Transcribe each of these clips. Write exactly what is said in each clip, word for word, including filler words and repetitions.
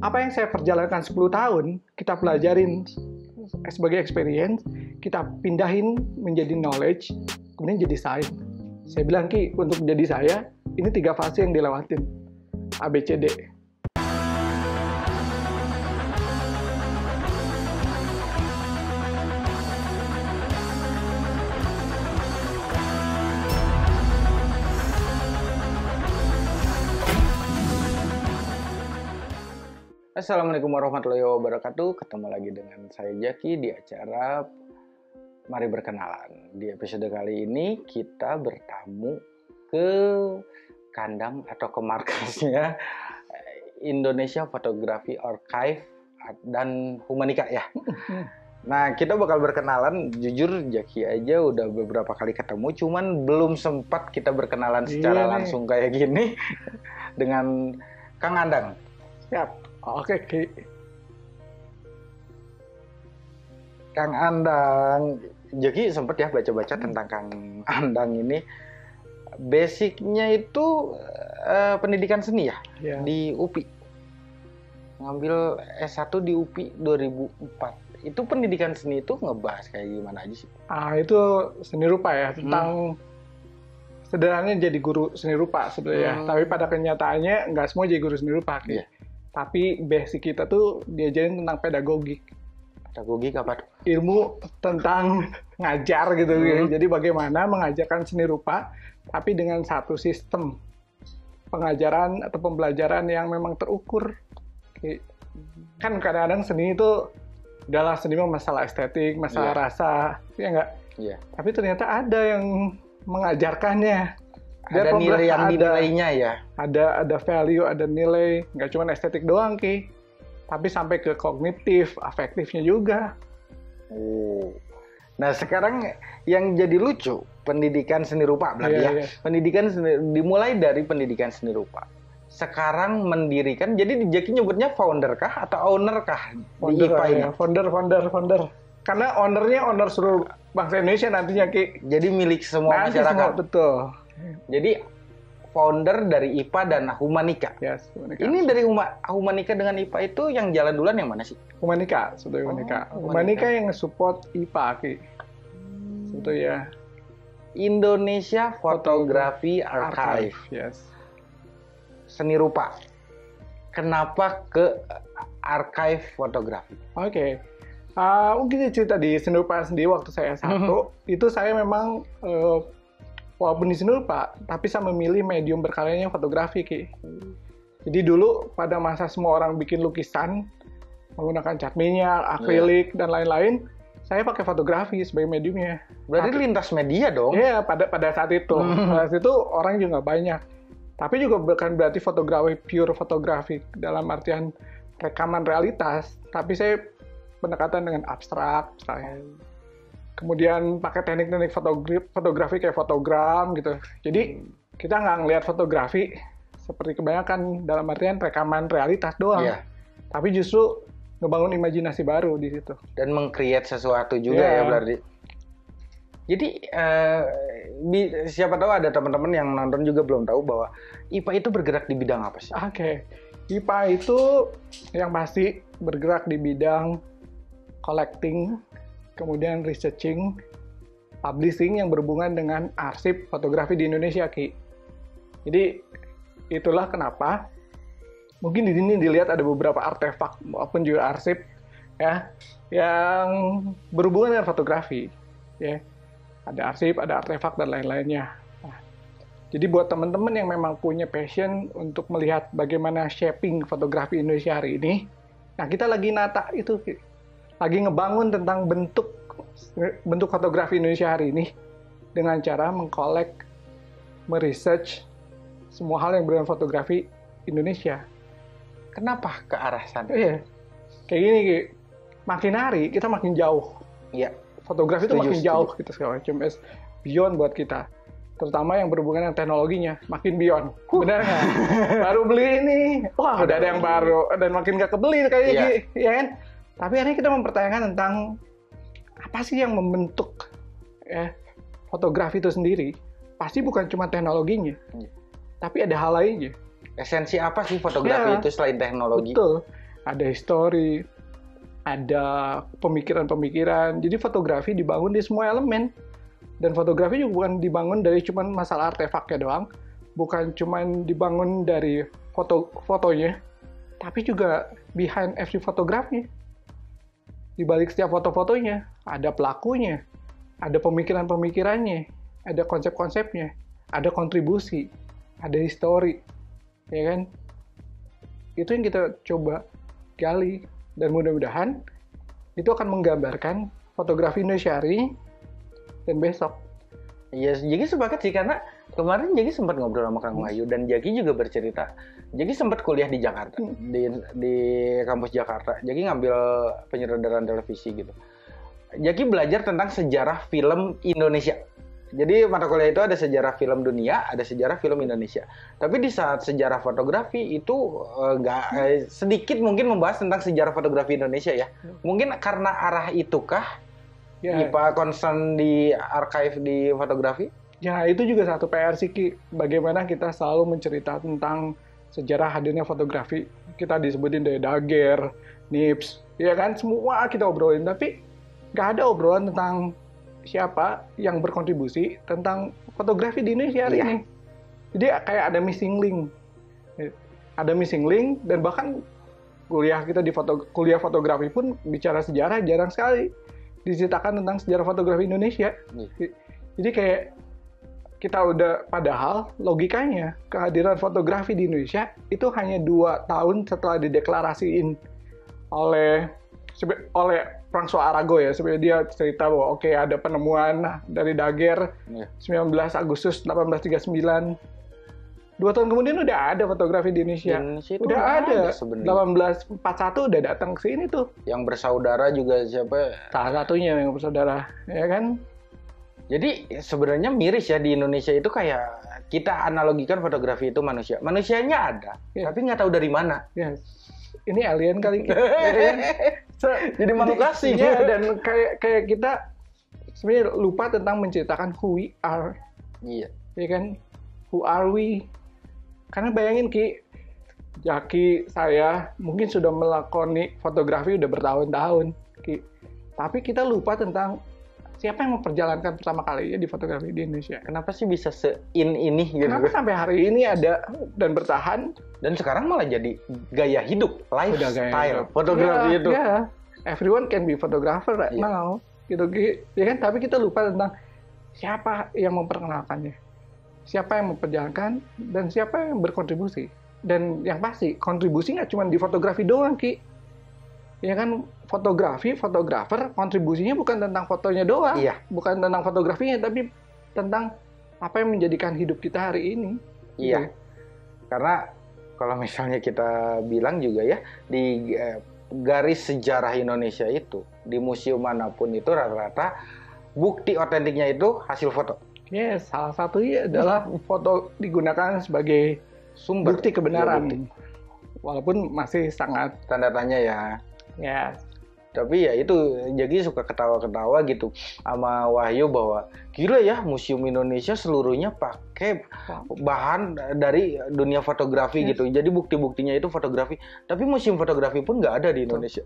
apa yang saya perjalankan sepuluh tahun, kita pelajarin sebagai experience, kita pindahin menjadi knowledge, kemudian jadi science. Saya bilang, Ki, untuk menjadi saya, ini tiga fase yang dilewatin. A, B, C, D. Assalamualaikum warahmatullahi wabarakatuh. Ketemu lagi dengan saya Jaki di acara Mari Berkenalan. Di episode kali ini kita bertamu ke kandang atau ke markasnya Indonesia Photography Archive dan Humanika ya. Nah, kita bakal berkenalan. Jujur Jaki aja udah beberapa kali ketemu, cuman belum sempat kita berkenalan secara Iya, langsung kayak gini dengan Kang Andang. Siap. Oke, Ki. Kang Andang, Jaki sempet ya baca-baca tentang Kang Andang ini. Basicnya itu uh, pendidikan seni ya, Ya. di U P I. Ngambil S satu di U P I dua ribu empat. Itu pendidikan seni itu ngebahas kayak gimana aja sih? Ah, itu seni rupa ya, tentang hmm. sederhananya jadi guru seni rupa sebenarnya. Hmm. Tapi pada kenyataannya nggak semua jadi guru seni rupa, Ki. Yeah. Tapi basic kita tuh diajarin tentang pedagogik. Pedagogik apa tuh? Ilmu tentang ngajar gitu. Hmm. Jadi bagaimana mengajarkan seni rupa, tapi dengan satu sistem pengajaran atau pembelajaran yang memang terukur. Kan kadang-kadang seni itu adalah seni masalah estetik, masalah yeah. rasa, ya nggak? Iya. Yeah. Tapi ternyata ada yang mengajarkannya. Ada nilai yang dinilainya ya. Ada ada value, ada nilai, nggak cuma estetik doang, Ki. Tapi sampai ke kognitif, afektifnya juga. Oh. Nah, sekarang yang jadi lucu, pendidikan seni rupa berarti yeah, ya. Yeah. Pendidikan seni, dimulai dari pendidikan seni rupa. Sekarang mendirikan, jadi Jaki nyebutnya founder kah atau owner kah? Founder, di I P A ini? Ya. Founder, founder, founder. Karena ownernya owner seluruh bangsa Indonesia nantinya, Ki. Jadi milik semua Nanti masyarakat. Semua, betul. Jadi founder dari I P A dan Humanika. Yes, Humanika. Ini dari Huma, Humanika dengan I P A itu yang jalan duluan yang mana sih? Humanika, sebetulnya Humanika. Oh, Humanika yang support I P A, Ki. Sebetulnya. Indonesia Photography Archive. Archive. Yes. Seni rupa. Kenapa ke archive fotografi? Oke. Okay. Uh, mungkin cerita di seni rupa sendiri waktu saya S satu, itu saya memang uh, walaupun di seni rupa, tapi saya memilih medium berkaryanya fotografi, Ki. Jadi dulu pada masa semua orang bikin lukisan menggunakan cat minyak, akrilik, yeah. dan lain-lain, saya pakai fotografi sebagai mediumnya. Berarti tapi, lintas media dong? Iya, pada pada saat itu. Pada saat itu orang juga nggak banyak. Tapi juga bukan berarti fotografi pure fotografi dalam artian rekaman realitas, tapi saya pendekatan dengan abstrak, misalnya. Kemudian pakai teknik-teknik fotografi, fotografi kayak fotogram gitu. Jadi kita nggak ngelihat fotografi seperti kebanyakan dalam artian rekaman realitas doang. Yeah. Tapi justru ngebangun imajinasi baru di situ. Dan meng-create sesuatu juga yeah. ya berarti. Jadi uh, bi- siapa tahu ada teman-teman yang nonton juga belum tahu bahwa I P A itu bergerak di bidang apa sih? Oke, okay. I P A itu yang pasti bergerak di bidang collecting, kemudian researching, publishing yang berhubungan dengan arsip fotografi di Indonesia, Ki. Jadi itulah kenapa mungkin di sini dilihat ada beberapa artefak maupun juga arsip ya yang berhubungan dengan fotografi, ya. Ada arsip, ada artefak dan lain-lainnya. Nah, jadi buat teman-teman yang memang punya passion untuk melihat bagaimana shaping fotografi Indonesia hari ini, nah kita lagi nata itu, Ki. Lagi ngebangun tentang bentuk bentuk fotografi Indonesia hari ini dengan cara mengkolek, meresearch semua hal yang berhubungan fotografi Indonesia. Kenapa ke arah sana? Iya, kayak gini, Ki. Makin hari kita makin jauh. Iya. Fotografi itu makin setuju. jauh gitu segala macam, es beyond buat kita. Terutama yang berhubungan dengan teknologinya, makin beyond. Huh. Benar nggak? Baru beli ini, wah udah ada yang baru dan makin nggak kebeli kayaknya, yeah. ya kan? Tapi hari ini kita mempertanyakan tentang apa sih yang membentuk ya, fotografi itu sendiri. Pasti bukan cuma teknologinya, yeah. tapi ada hal lainnya. Esensi apa sih fotografi ya, itu selain teknologi? Betul. ada history, ada pemikiran-pemikiran. Jadi fotografi dibangun di semua elemen. Dan fotografi juga bukan dibangun dari cuma masalah artefaknya doang, bukan cuma dibangun dari foto-fotonya, tapi juga behind every fotografi. Di balik setiap foto-fotonya, ada pelakunya, ada pemikiran-pemikirannya, ada konsep-konsepnya, ada kontribusi, ada history, ya kan? Itu yang kita coba gali, dan mudah-mudahan itu akan menggambarkan fotografi Indonesia hari dan besok. Iya, Jaki sepakat sih, karena kemarin Jaki sempat ngobrol sama Kang Wahyu, dan Jaki juga bercerita. Jaki sempat kuliah di Jakarta, hmm. di di kampus Jakarta. Jaki ngambil penyutradaran televisi gitu. Jaki belajar tentang sejarah film Indonesia. Jadi mata kuliah itu ada sejarah film dunia, ada sejarah film Indonesia. Tapi di saat sejarah fotografi itu nggak uh, eh, sedikit mungkin membahas tentang sejarah fotografi Indonesia ya. Mungkin karena arah itukah ya. I P A concern di archive di fotografi? Ya, itu juga satu P R sih, Ki. Bagaimana kita selalu menceritakan tentang sejarah hadirnya fotografi. Kita disebutin dari Daguerre, Nips, ya kan? Semua kita obrolin, tapi nggak ada obrolan tentang siapa yang berkontribusi tentang fotografi di Indonesia hari ya. ini. Jadi kayak ada missing link. Ada missing link, dan bahkan kuliah kita di foto, kuliah fotografi pun bicara sejarah jarang sekali diceritakan tentang sejarah fotografi Indonesia. Hmm. Jadi kayak kita udah, padahal logikanya kehadiran fotografi di Indonesia itu hanya dua tahun setelah dideklarasiin oleh oleh François Arago ya. Sebenarnya dia cerita bahwa oke okay, ada penemuan dari Daguerre yeah. sembilan belas Agustus delapan belas tiga puluh sembilan. Dua tahun kemudian udah ada fotografi di Indonesia. Indonesia udah ada. ada delapan belas empat puluh satu udah datang ke sini tuh. Yang bersaudara juga siapa? Salah satunya yang bersaudara, ya kan? Jadi sebenarnya miris ya, di Indonesia itu kayak kita analogikan fotografi itu manusia. Manusianya ada, ya. Tapi nggak tahu dari mana. Ya. Ini alien kali. so, jadi makhluk asing. Ya, dan kayak kayak kita sebenarnya lupa tentang menceritakan who we are. Iya. Ya kan? Who are we? Karena bayangin Ki, Jaki, saya mungkin sudah melakoni fotografi udah bertahun-tahun, Ki. Tapi kita lupa tentang siapa yang memperjalankan pertama kali ya di fotografi di Indonesia. Kenapa sih bisa se-in ini? Gitu? Kenapa sampai hari ini ada dan bertahan? Dan sekarang malah jadi gaya hidup, lifestyle fotografi ya, itu. Ya, everyone can be photographer right yeah. now, gitu Ki. Ya kan? Tapi kita lupa tentang siapa yang memperkenalkannya, siapa yang memperjalankan, dan siapa yang berkontribusi. Dan yang pasti, kontribusi nggak cuma di fotografi doang, Ki. Ya kan, fotografi, fotografer, kontribusinya bukan tentang fotonya doang. Iya. Bukan tentang fotografinya, tapi tentang apa yang menjadikan hidup kita hari ini. Iya. Gitu. Karena kalau misalnya kita bilang juga ya, di eh, garis sejarah Indonesia itu, di museum manapun itu rata-rata bukti otentiknya itu hasil foto. Yes, salah satunya adalah foto digunakan sebagai sumber bukti kebenaran. Ya, bukti. Walaupun masih sangat tanda tanya ya. Ya. Tapi ya itu, jadi suka ketawa-ketawa gitu sama Wahyu bahwa gila ya, Museum Indonesia seluruhnya pakai bahan dari dunia fotografi yes. gitu. Jadi bukti-buktinya itu fotografi. Tapi museum fotografi pun nggak ada di Indonesia.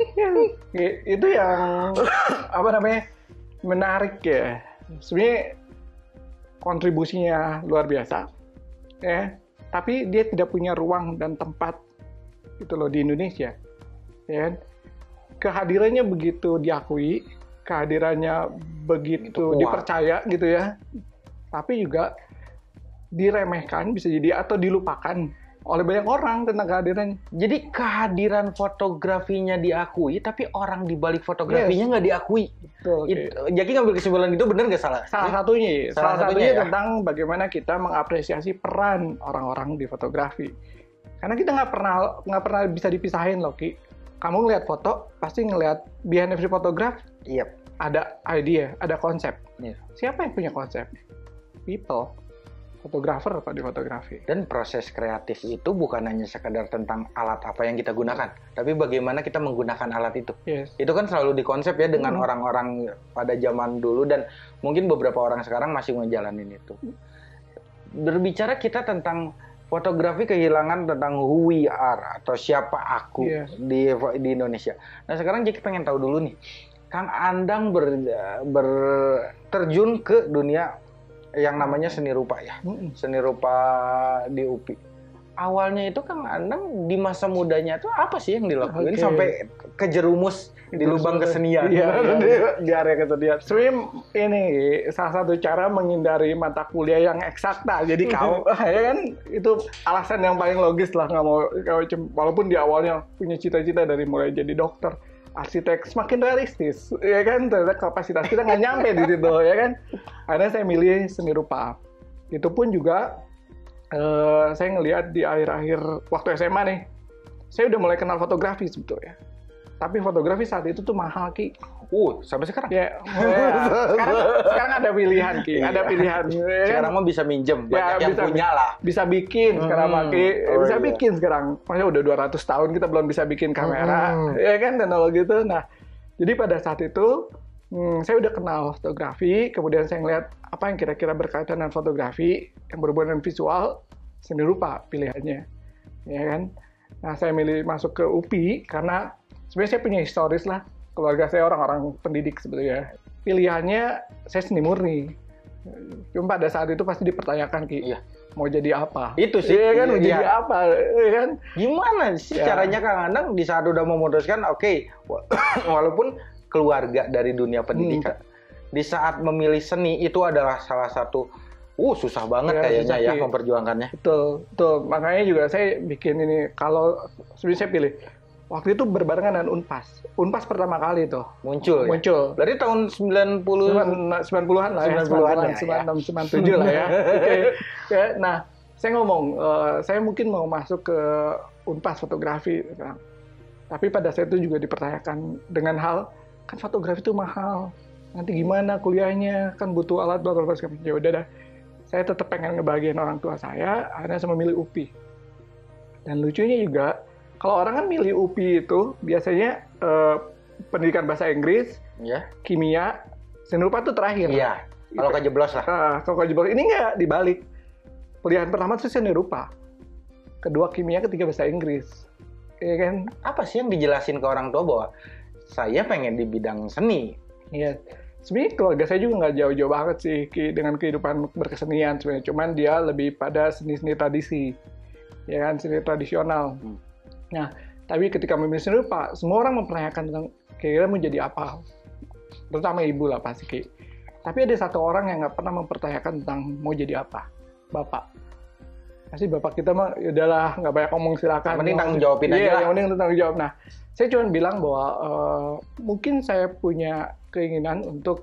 Itu yang apa namanya menarik ya. Sebenarnya kontribusinya luar biasa, ya. Tapi dia tidak punya ruang dan tempat itu loh di Indonesia, ya. Kehadirannya begitu diakui, kehadirannya begitu dipercaya gitu ya. Tapi juga diremehkan bisa jadi atau dilupakan oleh banyak orang tentang kehadirannya. Jadi kehadiran fotografinya diakui, tapi orang di balik fotografinya nggak yes. diakui. Betul. Okay. Jaki ngambil kesimpulan itu benar nggak salah? Salah satunya, salah, salah satunya, satunya ya? Tentang bagaimana kita mengapresiasi peran orang-orang di fotografi. Karena kita nggak pernah nggak pernah bisa dipisahin loh, Ki. Kamu ngelihat foto, pasti ngelihat behind every photograph. Iya. Yep. Ada idea, ada konsep. Yeah. Siapa yang punya konsep? People. Fotografer apa di fotografi. Dan proses kreatif itu bukan hanya sekadar tentang alat apa yang kita gunakan, tapi bagaimana kita menggunakan alat itu. Yes. Itu kan selalu dikonsep ya dengan hmm. orang-orang pada zaman dulu, dan mungkin beberapa orang sekarang masih ngejalanin itu. Berbicara kita tentang fotografi kehilangan tentang who we are atau siapa aku Iya. di di Indonesia. Nah sekarang Jeki pengen tahu dulu nih, Kang Andang ber, ber- terjun ke dunia yang namanya seni rupa ya, Mm-mm. seni rupa di U P I. Awalnya itu Kang Andang di masa mudanya itu apa sih yang dilakuin Oke. sampai kejerumus di Itu lubang sebenarnya- kesenian? Iya, iya. di, di area kesenian. Sebenarnya ini salah satu cara menghindari mata kuliah yang eksakta. Jadi kau, ya kan itu alasan yang paling logis lah, nggak mau kau cem- walaupun di awalnya punya cita-cita dari mulai jadi dokter, arsitek, semakin realistis, ya kan ternyata kapasitas kita nggak nyampe di situ, ya kan. Akhirnya saya milih seni rupa. Itu pun juga eh, saya ngelihat di akhir-akhir waktu S M A nih, saya udah mulai kenal fotografi sebetulnya. Tapi fotografi saat itu tuh mahal, Ki. Uh, sampai sekarang. Ya, ya. Sekarang, sekarang ada pilihan, Ki. Ada Iya. pilihan. Ya kan? Sekarang mah bisa minjem, banyak Ya, yang bisa, punya lah. Bisa bikin sekarang, Hmm. Ki. Oh, bisa iya. bikin sekarang. Maksudnya udah dua ratus tahun kita belum bisa bikin kamera. Hmm. Ya kan, teknologi itu. Nah, jadi pada saat itu, hmm, saya udah kenal fotografi. Kemudian saya ngeliat apa yang kira-kira berkaitan dengan fotografi, yang berhubungan dengan visual, seni rupa pilihannya. Ya kan? Nah, saya milih masuk ke U P I karena sebenarnya saya punya historis lah. Keluarga saya orang-orang pendidik sebetulnya. Pilihannya saya seni murni. Cuma pada saat itu pasti dipertanyakan, Ki. Iya. Mau jadi apa? Itu sih. Iya kan, mau Iya. jadi apa? Iya kan? Gimana sih Ya. caranya Kang Andang di saat udah memutuskan, oke, wa- walaupun keluarga dari dunia pendidikan, di saat memilih seni itu adalah salah satu, uh susah banget Ya, kayaknya susah, ya Ki. memperjuangkannya. Betul, betul. Makanya juga saya bikin ini. Kalau sebenarnya saya pilih, waktu itu berbarengan dengan Unpas. Unpas pertama kali tuh Muncul, ya? muncul. Berarti tahun sembilan puluh sembilan puluhan lah ya, sembilan puluhan ya, sembilan puluh enam, sembilan puluh tujuh lah ya. Oke. Ya, nah, saya ngomong, eh, saya mungkin mau masuk ke Unpas fotografi. Nah, tapi pada saat itu juga dipertanyakan dengan hal, kan fotografi itu mahal. Nanti gimana kuliahnya, kan butuh alat, bla bla bla. Ya udah dah, saya tetap pengen ngebahagiain orang tua saya, akhirnya saya memilih U P I. Dan lucunya juga, kalau orang kan milih U P I itu, biasanya eh, pendidikan bahasa Inggris, ya. kimia, seni rupa itu terakhir. Iya. Kalau kejeblos lah. Nah, kalau kejebak ini nggak dibalik. Pilihan pertama itu seni rupa, kedua kimia, ketiga bahasa Inggris. Iya kan? Apa sih yang dijelasin ke orang tua bahwa saya pengen di bidang seni? Iya. Sebenarnya keluarga saya juga nggak jauh-jauh banget sih Ki, dengan kehidupan berkesenian sebenarnya. Cuman dia lebih pada seni-seni tradisi, ya kan, seni tradisional. Hmm. Nah, tapi ketika memilih seni rupa, semua orang mempertanyakan tentang kira-kira mau jadi apa. Terutama ibu lah pasti Ki. Tapi ada satu orang yang nggak pernah mempertanyakan tentang mau jadi apa, bapak. Pasti bapak kita mah ya udahlah, nggak banyak ngomong, silakan. Yang penting tanggung jawabin aja Iya, lah. yang penting tanggung jawab. Nah, saya cuma bilang bahwa eh, mungkin saya punya keinginan untuk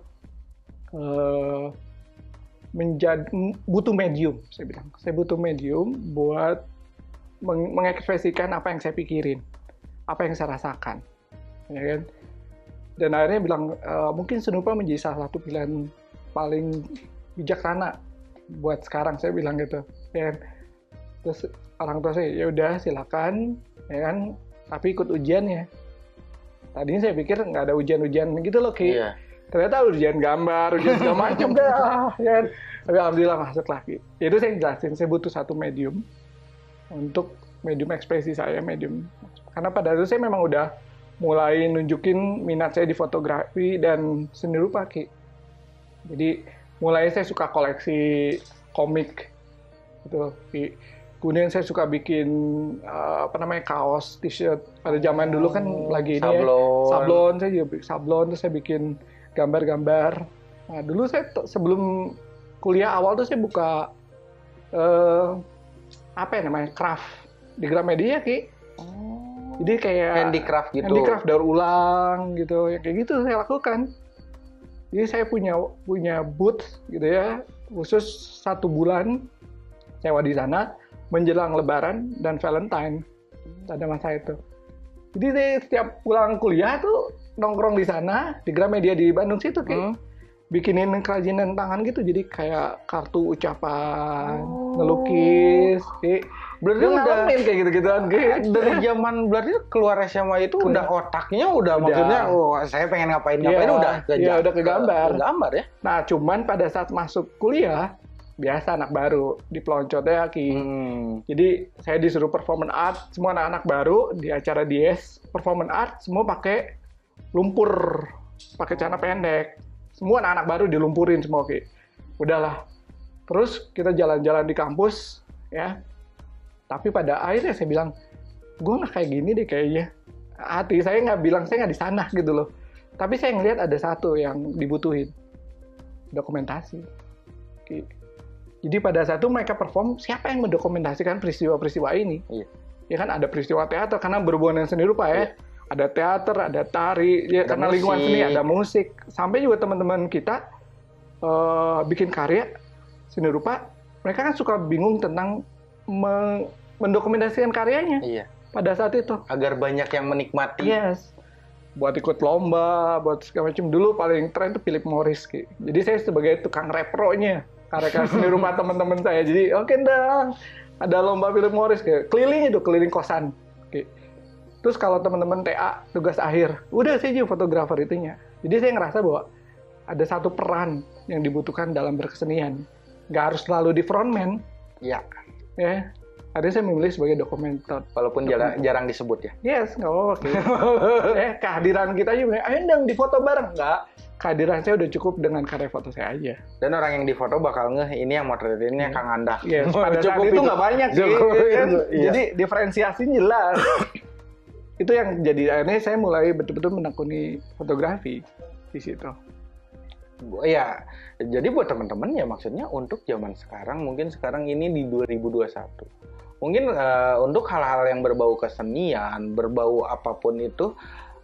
eh, menjadi butuh medium, saya bilang. Saya butuh medium buat meng- mengekspresikan apa yang saya pikirin, apa yang saya rasakan, ya kan? Dan akhirnya bilang eh, mungkin seni rupa menjadi salah satu pilihan paling bijaksana buat sekarang, saya bilang gitu. Ya kan? Terus orang tua saya, ya udah silakan, ya kan? Tapi ikut ujiannya. Tadinya saya pikir nggak ada ujian-ujian gitu loh, Ki. Iya. Ternyata ujian gambar, ujian segala macam dah, ya kan? Tapi alhamdulillah masuk lagi. Itu saya jelasin, saya butuh satu medium untuk medium ekspresi saya, medium. Karena pada itu saya memang udah mulai nunjukin minat saya di fotografi dan seni rupa, Ki. Jadi mulai saya suka koleksi komik, gitu, Ki. Kemudian saya suka bikin uh, apa namanya kaos, t-shirt. Pada zaman dulu kan lagi ini ya, Sablon. sablon. Saya juga bikin sablon, terus saya bikin gambar-gambar. Nah, dulu saya t- sebelum kuliah awal tuh saya buka uh, apa ya namanya, craft di Gramedia, Ki. Jadi kayak Handicraft gitu. handicraft daur ulang gitu, ya kayak gitu saya lakukan. Jadi saya punya punya booth gitu ya, khusus satu bulan sewa di sana menjelang Lebaran dan Valentine, ada masa itu. Jadi saya setiap pulang kuliah tuh nongkrong di sana di Gramedia di Bandung situ, kayak Hmm. bikinin kerajinan tangan gitu, jadi kayak kartu ucapan, Oh. ngelukis, kayak Berarti dia udah ngalamin kayak gitu-gituan, kayak dari zaman berarti keluar S M A itu udah otaknya udah, maksudnya oh saya pengen ngapain ngapain Iya, udah ke iya, udah ke gambar. ke gambar ya. Nah, cuman pada saat masuk kuliah, biasa anak baru di peloncotnya Ki. Hmm. Jadi saya disuruh performance art, semua anak-anak baru di acara Dies performance art semua pakai lumpur, pakai celana pendek. Semua anak-anak baru dilumpurin semua Ki. Udahlah. Terus kita jalan-jalan di kampus ya. Tapi pada akhirnya saya bilang, gue nggak kayak gini deh kayaknya. Hati saya nggak bilang saya nggak di sana gitu loh. Tapi saya ngelihat ada satu yang dibutuhin, dokumentasi. Oke. Jadi pada saat itu mereka perform, siapa yang mendokumentasikan peristiwa-peristiwa ini? Iya. Ya kan ada peristiwa teater karena berhubungan dengan seni rupa ya. Iya. Ada teater, ada tari, ya, ada karena musik. lingkungan seni ada musik. Sampai juga teman-teman kita uh, bikin karya seni rupa, mereka kan suka bingung tentang me- mendokumentasikan karyanya. Iya. Pada saat itu. Agar banyak yang menikmati. Yes. Buat ikut lomba, buat segala macam. Dulu paling tren itu Philip Morris. Ki. Jadi saya sebagai tukang repro-nya. Karya seni rupa teman-teman saya. Jadi oke okay, dong. Ada lomba Philip Morris. Ki. Keliling itu, keliling kosan. Ki. Terus kalau teman-teman T A, tugas akhir. Udah saya jadi fotografer itunya. Jadi saya ngerasa bahwa ada satu peran yang dibutuhkan dalam berkesenian. Nggak harus selalu di frontman. Iya. Ya. Akhirnya saya memilih sebagai dokumenter. Walaupun jarang, jarang disebut ya. Yes, nggak apa-apa. eh, kehadiran kita juga, ayo dong difoto bareng. Nggak, kehadiran saya udah cukup dengan karya foto saya aja. Dan orang yang difoto bakal ngeh, ini yang motretinnya Kang Andah. Yes, pada saat itu nggak banyak sih. Kan? Iya. Jadi diferensiasinya jelas. Itu yang jadi, akhirnya saya mulai betul-betul menekuni fotografi di situ. Ya, jadi buat teman-teman ya maksudnya untuk zaman sekarang, mungkin sekarang ini di dua ribu dua puluh satu. Mungkin uh, untuk hal-hal yang berbau kesenian, berbau apapun itu,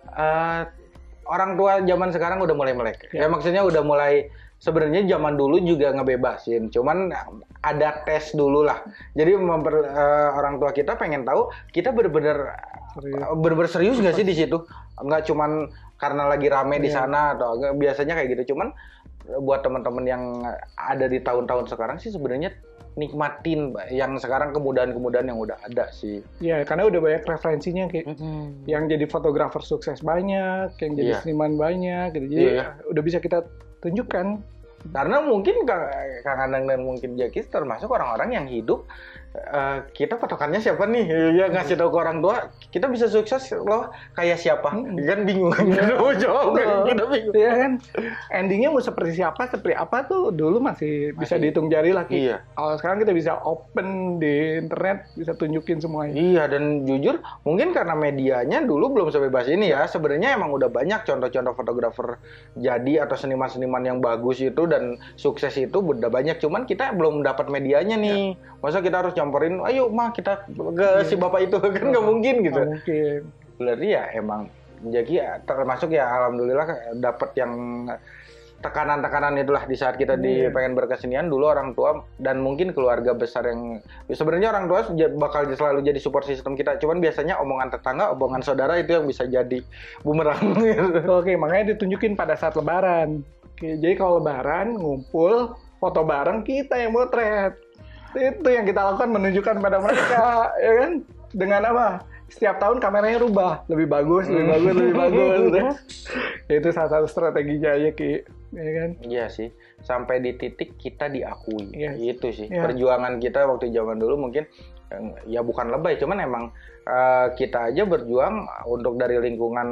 uh, orang tua zaman sekarang udah mulai melek. Ya. ya maksudnya udah mulai, sebenarnya zaman dulu juga ngebebasin, cuman ada tes dulu lah. Jadi memper, uh, orang tua kita pengen tahu kita bener-bener bener-bener serius nggak sih di situ? Nggak cuman karena lagi rame yeah. di sana atau biasanya kayak gitu. Cuman buat teman-teman yang ada di tahun-tahun sekarang sih sebenarnya nikmatin yang sekarang kemudahan-kemudahan yang udah ada sih. Iya, karena udah banyak referensinya kayak mm-hmm. yang jadi fotografer sukses banyak, yang jadi yeah. seniman banyak gitu. Jadi yeah. udah bisa kita tunjukkan. Karena mungkin Kang Anang dan mungkin Jaki termasuk orang-orang yang hidup uh, kita patokannya siapa nih? Ya ngasih tahu ke orang tua, kita bisa sukses loh kayak siapa? Mm-hmm. Kan bingung kan kita mau jawab kan kita bingung. Iya kan? Endingnya mau seperti siapa, seperti apa tuh dulu masih, masih. bisa dihitung jari lah. Iya. Kalau sekarang kita bisa open di internet, bisa tunjukin semuanya. Iya, dan jujur mungkin karena medianya dulu belum sebebas ini ya. Sebenarnya emang udah banyak contoh-contoh fotografer jadi atau seniman-seniman yang bagus itu dan sukses itu udah banyak, cuman kita belum dapat medianya nih. Ya. Masa kita harus campurin, ayo mah kita ke ya. si bapak itu kan nggak mungkin gitu. Nggak mungkin. Berarti ya emang jadi termasuk ya alhamdulillah dapat yang tekanan-tekanan itulah di saat kita di yeah. pengen berkesenian. Dulu orang tua dan mungkin keluarga besar yang sebenarnya orang tua bakal selalu jadi support system kita, cuman biasanya omongan tetangga, omongan saudara itu yang bisa jadi bumerang. Oke, makanya ditunjukin pada saat lebaran. Oke, jadi kalau lebaran ngumpul foto bareng, kita yang motret. Itu yang kita lakukan, menunjukkan pada mereka, ya kan? Dengan apa? Setiap tahun kameranya rubah, lebih bagus, lebih bagus, lebih bagus. Ya, itu salah satu strateginya aja, Ki. Ya kan? Iya sih. Sampai di titik kita diakui. Yes. Itu sih. Yeah. Perjuangan kita waktu zaman dulu mungkin ya bukan lebay, cuman emang uh, kita aja berjuang untuk dari lingkungan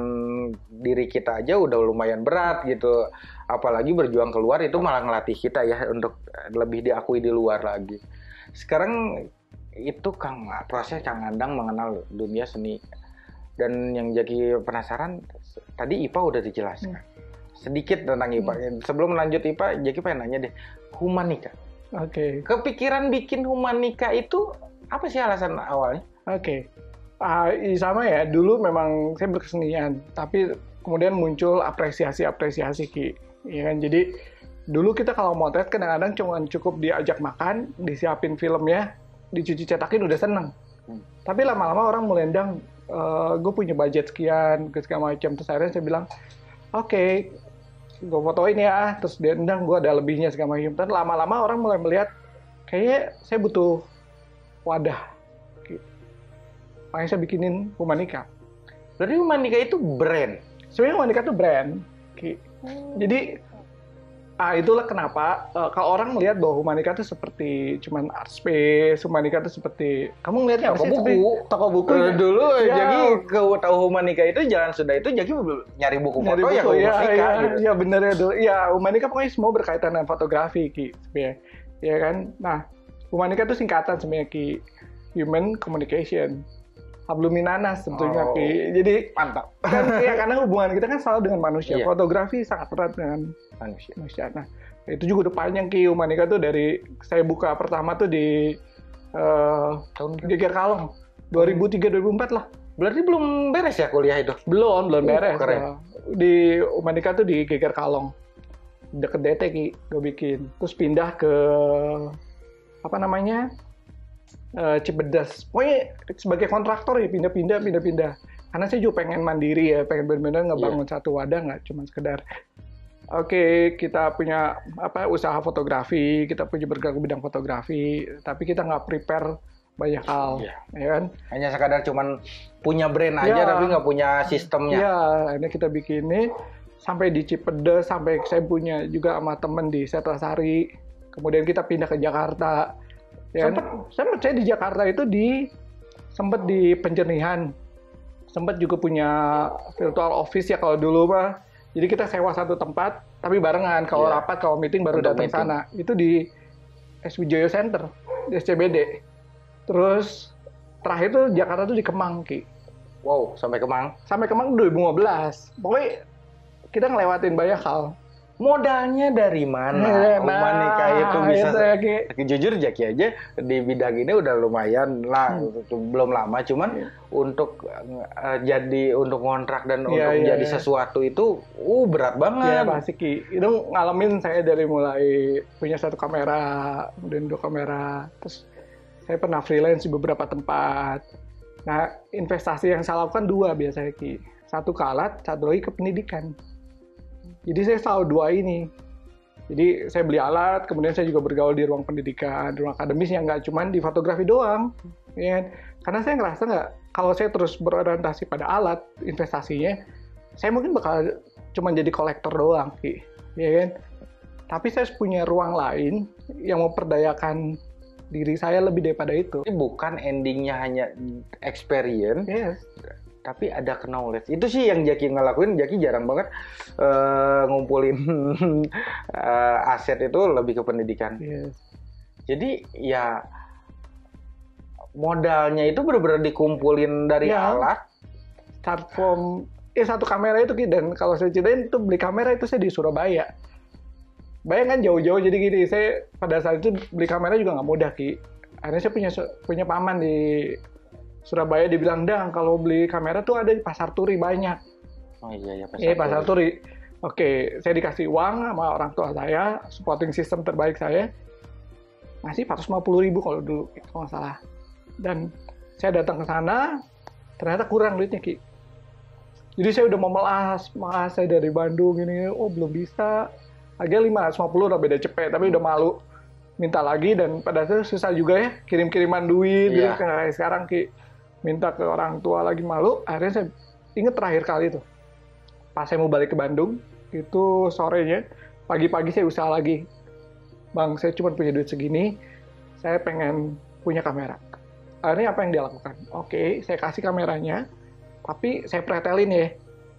diri kita aja udah lumayan berat gitu. Apalagi berjuang keluar itu malah ngelatih kita ya untuk lebih diakui di luar lagi. Sekarang itu Kang proses Kang Andang mengenal dunia seni. Dan yang jadi penasaran tadi I P A udah dijelaskan. Hmm. Sedikit tentang I P A. Hmm. Sebelum lanjut I P A, Jaki pengen nanya deh, Humanika. Oke. Okay. Kepikiran bikin Humanika itu apa sih alasan awalnya? Oke. Okay. Uh, sama ya, dulu memang saya berkesenian, tapi kemudian muncul apresiasi-apresiasi Ki. Ya kan? Jadi dulu kita kalau motret kadang-kadang cuma cukup diajak makan, disiapin filmnya, dicuci cetakin udah seneng. Hmm. Tapi lama-lama orang mulai endang, uh, gue punya budget sekian, segala macam. Terus akhirnya saya bilang, oke, okay, gue fotoin ya, terus dia endang, gue ada lebihnya segala macam. Dan lama-lama orang mulai melihat, kayaknya saya butuh wadah. Makanya saya bikinin Humanika. Berarti Humanika itu brand? Sebenarnya Humanika itu brand. Jadi Ah, itulah kenapa uh, kalau orang melihat bahwa Humanika itu seperti cuman art space, Humanika itu seperti kamu ngelihatnya apa Toko sih? buku. Seperti toko buku. Eh, ya? dulu Ya. Jaki ke tahu Humanika itu jalan Sunda itu Jaki nyari buku foto Nyari ya buku, ke ya, Humanika ya, gitu. ya bener ya dulu. Ya, Humanika pokoknya semua berkaitan dengan fotografi Ki, sebenarnya. Ya kan? Nah, Humanika itu singkatan sebenarnya Ki, Human Communication. Habluminanas sebetulnya Oh. Ki. Jadi Mantap. kan ya karena hubungan kita kan selalu dengan manusia. Iya. Fotografi sangat erat dengan Manusia. manusia. Nah, itu juga udah panjang Ki Humanika tuh dari saya buka pertama tuh di uh, Tahun Geger Kalong dua ribu tiga dua ribu empat lah. Berarti belum beres ya kuliah itu? Belum, belum Uh, beres. keren. Ya. Di Humanika tuh di Geger Kalong. Deket D T Ki gue bikin. Terus pindah ke apa namanya? Uh, Cibedas. Pokoknya sebagai kontraktor ya pindah-pindah pindah-pindah. Karena saya juga pengen mandiri ya, pengen benar-benar ngebangun satu wadah, nggak cuma sekedar oke, kita punya apa usaha fotografi, kita punya bergerak di bidang fotografi, tapi kita nggak prepare banyak hal, Iya. ya kan? Hanya sekadar cuman punya brand aja Ya. tapi nggak punya sistemnya. Iya, ini kita bikin ini sampai di Cipedes, sampai saya punya juga sama temen di Setrasari, kemudian kita pindah ke Jakarta. Ya, Sempet- sempet saya di Jakarta itu di sempet di Penjernihan, sempet juga punya virtual office ya kalau dulu mah. Jadi kita sewa satu tempat, tapi barengan. Kalau Iya. rapat, kalau meeting baru Untuk datang meeting. sana. Itu di S Wijaya Center, di S C B D. Terus terakhir tuh Jakarta tuh di Kemang, Ki. Wow, sampai Kemang. Sampai Kemang dua ribu lima belas. Pokoknya kita ngelewatin banyak hal. Modalnya dari mana? Nah, Humanika itu bisa. itu ya, Ki. Jujur Jaki aja di bidang ini udah lumayan lah, Hmm. belum lama. Cuman Iya. untuk eh, jadi untuk kontrak dan Iya, untuk iya, jadi iya. sesuatu itu, uh berat Ya banget. pasti Ki. Itu ngalamin saya dari mulai punya satu kamera, kemudian dua kamera, terus saya pernah freelance di beberapa tempat. Nah, investasi yang saya lakukan dua biasanya Ki. Satu ke alat, satu lagi ke pendidikan. Jadi saya selalu dua ini. Jadi saya beli alat, kemudian saya juga bergaul di ruang pendidikan, di ruang akademis yang nggak cuma di fotografi doang. Ya kan? Karena saya ngerasa nggak, kalau saya terus berorientasi pada alat investasinya, saya mungkin bakal cuma jadi kolektor doang, Ki. Ya kan? Tapi saya harus punya ruang lain yang memperdayakan diri saya lebih daripada itu. Ini bukan endingnya hanya experience, Yes. tapi ada knowledge. Itu sih yang Jaki ngelakuin. Jaki jarang banget eh, ngumpulin eh, aset itu lebih ke pendidikan. Yes. Jadi ya modalnya itu benar-benar dikumpulin dari Ya. alat. Start from eh satu kamera itu Ki, dan kalau saya ceritain itu beli kamera itu saya di Surabaya. Bayangkan jauh-jauh, jadi gini, saya pada saat itu beli kamera juga nggak mudah Ki. Akhirnya saya punya punya paman di Surabaya, dibilang, "Dang, kalau beli kamera tuh ada di Pasar Turi banyak." Oh iya ya Iya, Pasar Turi. Oke, saya dikasih uang sama orang tua saya, supporting system terbaik saya, ngasih empat ratus lima puluh ribu kalau dulu, kalau nggak salah. Dan saya datang ke sana, ternyata kurang duitnya, Ki. Jadi saya udah mau melas, mas saya dari Bandung, ini, oh belum bisa. Harganya lima ratus lima puluh udah beda cepet, tapi udah malu. Minta lagi, dan pada saat itu susah juga ya, kirim-kiriman duit, gitu, Iya. kayak sekarang, Ki. Minta ke orang tua lagi malu, akhirnya saya inget terakhir kali tuh. Pas saya mau balik ke Bandung, itu sorenya, pagi-pagi saya usaha lagi. Bang, saya cuma punya duit segini, saya pengen punya kamera. Akhirnya apa yang dia lakukan? Oke, saya kasih kameranya, tapi saya pretelin ya.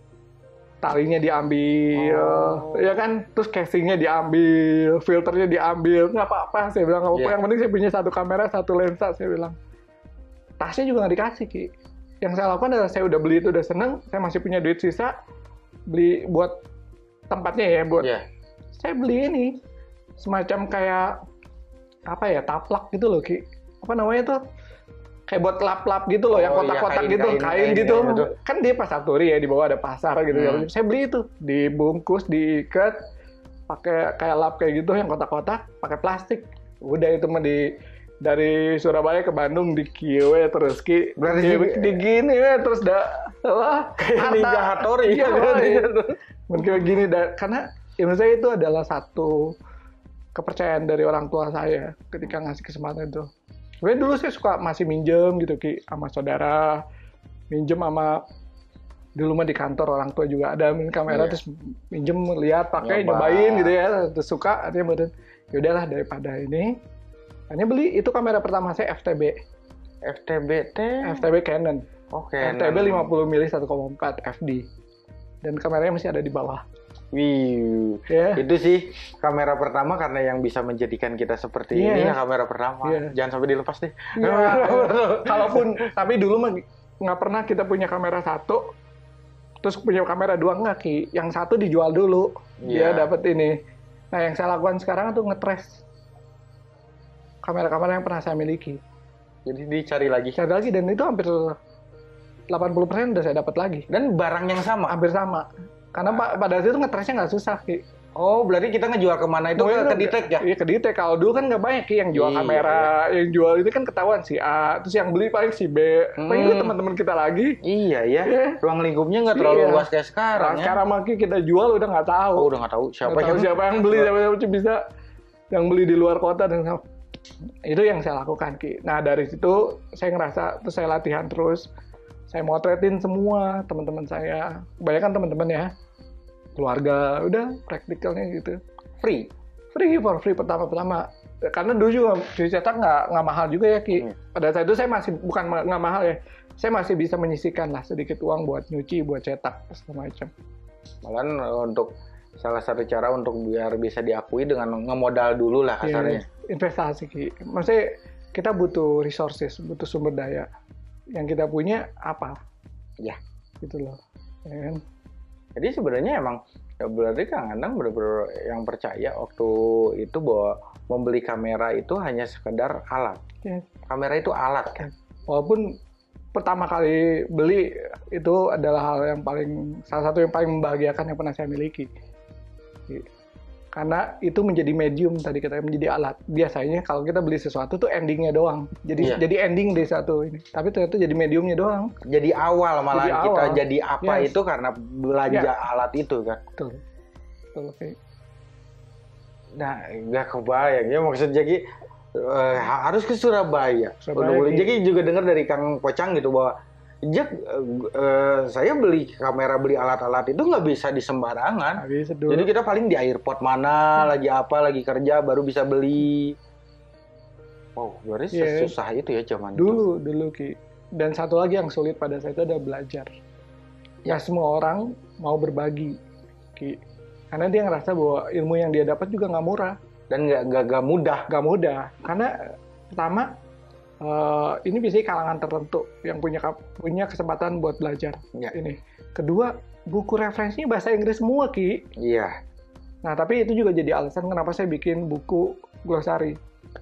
Talinya diambil, Oh. ya kan? Terus casingnya diambil, filternya diambil, nggak apa-apa. Saya bilang, nggak apa-apa, Yeah. yang penting saya punya satu kamera, satu lensa, saya bilang. Tasnya juga nggak dikasih, Ki. Yang saya lakukan adalah saya udah beli itu, udah seneng, saya masih punya duit sisa, beli buat tempatnya ya, buat Iya. saya beli ini semacam kayak apa ya, taplak gitu loh Ki, apa namanya tuh, kayak buat lap-lap gitu loh, yang Oh, iya, kotak-kotak kain, gitu, kain, kain, kain, gitu, kain itu. kan dia Pasar Turi ya, di bawah ada pasar gitu. Hmm. Saya beli itu, dibungkus, diikat, pakai kayak lap kayak gitu, yang kotak-kotak, pakai plastik. Udah itu mah di dari Surabaya ke Bandung di Kiwe terus Ki, Berarti di, juga- di gini ya, terus dah wah, Kayak Ninja Hattori. Iya, Oh, iya. mungkin kayak gini dah, karena ya menurut saya itu adalah satu kepercayaan dari orang tua saya ketika ngasih kesempatan itu. Sebenarnya dulu saya suka masih minjem gitu Ki, sama saudara, minjem sama dulu mah di kantor orang tua juga ada main kamera, Iya. terus minjem lihat pakai Nyoba. nyobain gitu ya, terus suka akhirnya badan ya udahlah daripada ini akhirnya beli. Itu kamera pertama saya F T B F T B T. F T B Canon Oke. F T B lima puluh mili satu koma empat F D dan kameranya masih ada di bawah Wih, ya. itu sih kamera pertama karena yang bisa menjadikan kita seperti Iya. ini ya kamera pertama. Iya. Jangan sampai dilepas deh. Iya, kalaupun tapi dulu mah nggak pernah kita punya kamera satu terus punya kamera dua, nggak Ki. Yang satu dijual dulu Iya. dia dapat ini. Nah yang saya lakukan sekarang tuh ngetrace kamera-kamera yang pernah saya miliki, Jadi dicari lagi. cari lagi, dan itu hampir delapan puluh persen udah saya dapat lagi, Dan barang yang sama. hampir sama. Karena pa- pada saat itu ngetrace-nya nggak susah Ki. Oh, berarti kita ngejual kemana itu ke, Mungkin ke Ditek ya? Iya ke Ditek. Kalau dulu kan nggak banyak Ki yang jual Iya. kamera, yang jual itu kan ketahuan si A, terus yang beli paling si B. Hmm. Paling itu teman-teman kita lagi. Iya ya. Iya. Ruang lingkupnya nggak terlalu Iya. luas kayak sekarang Nah, ya. sekarang makin kita jual udah nggak tahu. Oh, udah nggak tahu siapa Nggak tahu yang siapa yang beli, siapa yang bisa yang beli di luar kota dan itu yang saya lakukan Ki. Nah dari situ saya ngerasa, terus saya latihan terus, saya motretin semua teman-teman saya, kebanyakan teman-teman ya, keluarga, udah praktikalnya gitu. free. Free for free pertama-pertama. Karena dulu juga cuci cetak nggak nggak mahal juga ya Ki. Hmm. Pada saat itu saya masih bukan ma- nggak mahal ya, saya masih bisa menyisihkan lah sedikit uang buat nyuci, buat cetak segala macam. Malahan eh, untuk salah satu cara untuk biar bisa diakui dengan ngemodal dulu lah kasarnya. Iya, investasi Ki. Maksudnya kita butuh resources, butuh sumber daya. Yang kita punya apa? Ya. Gitu loh. Ya kan? Jadi sebenarnya emang ya berarti Kang Anang benar-benar yang percaya waktu itu bahwa membeli kamera itu hanya sekedar alat. Ya. Kamera itu alat kan. Walaupun pertama kali beli itu adalah hal yang paling, salah satu yang paling membahagiakan yang pernah saya miliki. Karena itu menjadi medium tadi kita, menjadi alat. Biasanya kalau kita beli sesuatu tuh endingnya doang. Jadi Iya. jadi ending dari satu ini. Tapi ternyata jadi mediumnya doang. Jadi awal malah Jadi kita awal. jadi apa Yes. itu karena belanja alat itu kan. Betul. Betul Ki. Nah, nggak kebayang ya maksud Jaki eh, harus ke Surabaya. Surabaya, Udah boleh. Ki. Jaki juga dengar dari Kang Pocang gitu bahwa Jak, eh, eh, saya beli kamera, beli alat-alat itu nggak bisa di sembarangan. Habis dulu. Jadi kita paling di airport mana, lagi apa, lagi kerja, baru bisa beli. Wow, berarti Iya. susah itu ya zaman itu. Dulu, dulu Ki. Dan satu lagi yang sulit pada saya itu adalah belajar. Ya semua orang mau berbagi, Ki. Karena dia ngerasa bahwa ilmu yang dia dapat juga nggak murah, Dan nggak nggak nggak mudah. nggak mudah. Karena pertama, eh, ini biasanya kalangan tertentu yang punya kap- punya kesempatan buat belajar. Ya. Ini. Kedua, buku referensinya bahasa Inggris semua, Ki. Iya. Nah, tapi itu juga jadi alasan kenapa saya bikin buku glosari.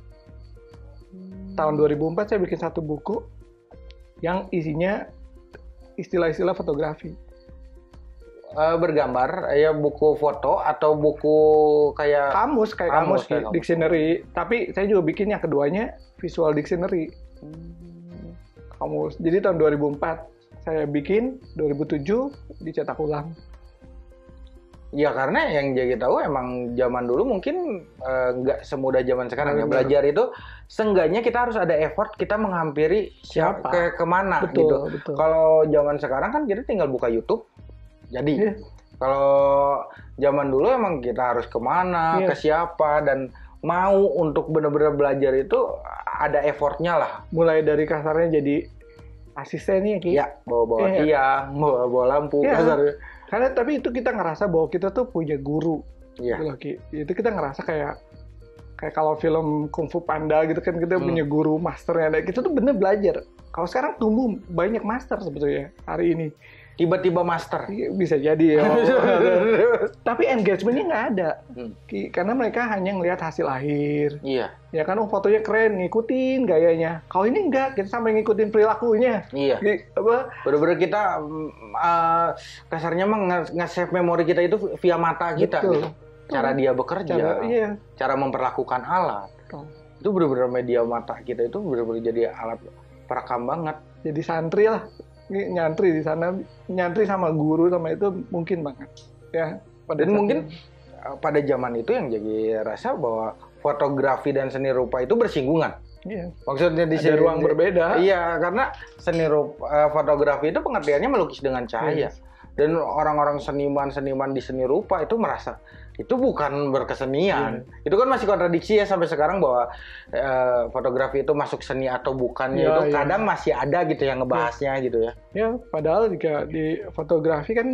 Tahun dua ribu empat saya bikin satu buku yang isinya istilah-istilah fotografi. Eh, bergambar, ya buku foto atau buku kayak Kamus, kayak Kamus, kamus, kayak kamus. dictionary. Tapi saya juga bikin yang keduanya visual dictionary. Kamus. Jadi tahun dua ribu empat saya bikin, dua ribu tujuh dicetak ulang. ya karena yang jadi tahu emang zaman dulu mungkin eh, nggak semudah zaman sekarang ya. Benar. Belajar itu seenggaknya kita harus ada effort kita menghampiri siapa Siapa? ke kemana Betul, gitu. betul. Kalau zaman sekarang kan kita tinggal buka YouTube. Jadi Iya. kalau zaman dulu emang kita harus kemana, Iya. ke siapa, dan mau untuk benar-benar belajar itu ada effortnya lah. Mulai dari kasarnya jadi asistennya, Ki. Ya, bawa-bawa Iya. tiang, bawa-bawa lampu, Iya. kasarnya. Karena tapi itu kita ngerasa bahwa kita tuh punya guru. Iya. Gitu loh, Ki. Itu kita ngerasa kayak kayak kalau film Kung Fu Panda gitu kan, kita Hmm. punya guru masternya. Nah, kita tuh bener belajar. Kalau sekarang tumbuh banyak master sebetulnya hari ini. Tiba-tiba master. Iya, bisa jadi ya. Tapi engagementnya nggak ada. Hmm. Ki. Karena mereka hanya ngelihat hasil akhir. Iya, Ya kan, oh fotonya keren, ngikutin gayanya. Kalau ini enggak, kita sampai ngikutin perilakunya. iya. Ki, apa? Bener-bener kita mm, uh, kasarnya mah nge- nge-save memori kita itu via mata kita Betul. gitu. Cara dia bekerja, Cara, iya. cara memperlakukan alat. Betul. Itu bener-bener media mata kita itu bener-bener jadi alat perekam banget. Jadi santri lah. Ini nyantri di sana, nyantri sama guru sama itu mungkin banget. Ya. pada Dan saat mungkin itu. uh, pada zaman itu yang jadi rasa bahwa fotografi dan seni rupa itu bersinggungan. Iya. Maksudnya di Ada sini ruang berbeda. Iya, karena seni rup, uh, fotografi itu pengertiannya melukis dengan cahaya. Yes. Dan orang-orang seniman-seniman di seni rupa itu merasa itu bukan berkesenian. Yeah. Itu kan masih kontradiksi ya sampai sekarang bahwa uh, fotografi itu masuk seni atau bukannya yeah, itu yeah. kadang masih ada gitu yang ngebahasnya yeah. gitu ya. Ya, padahal juga di fotografi kan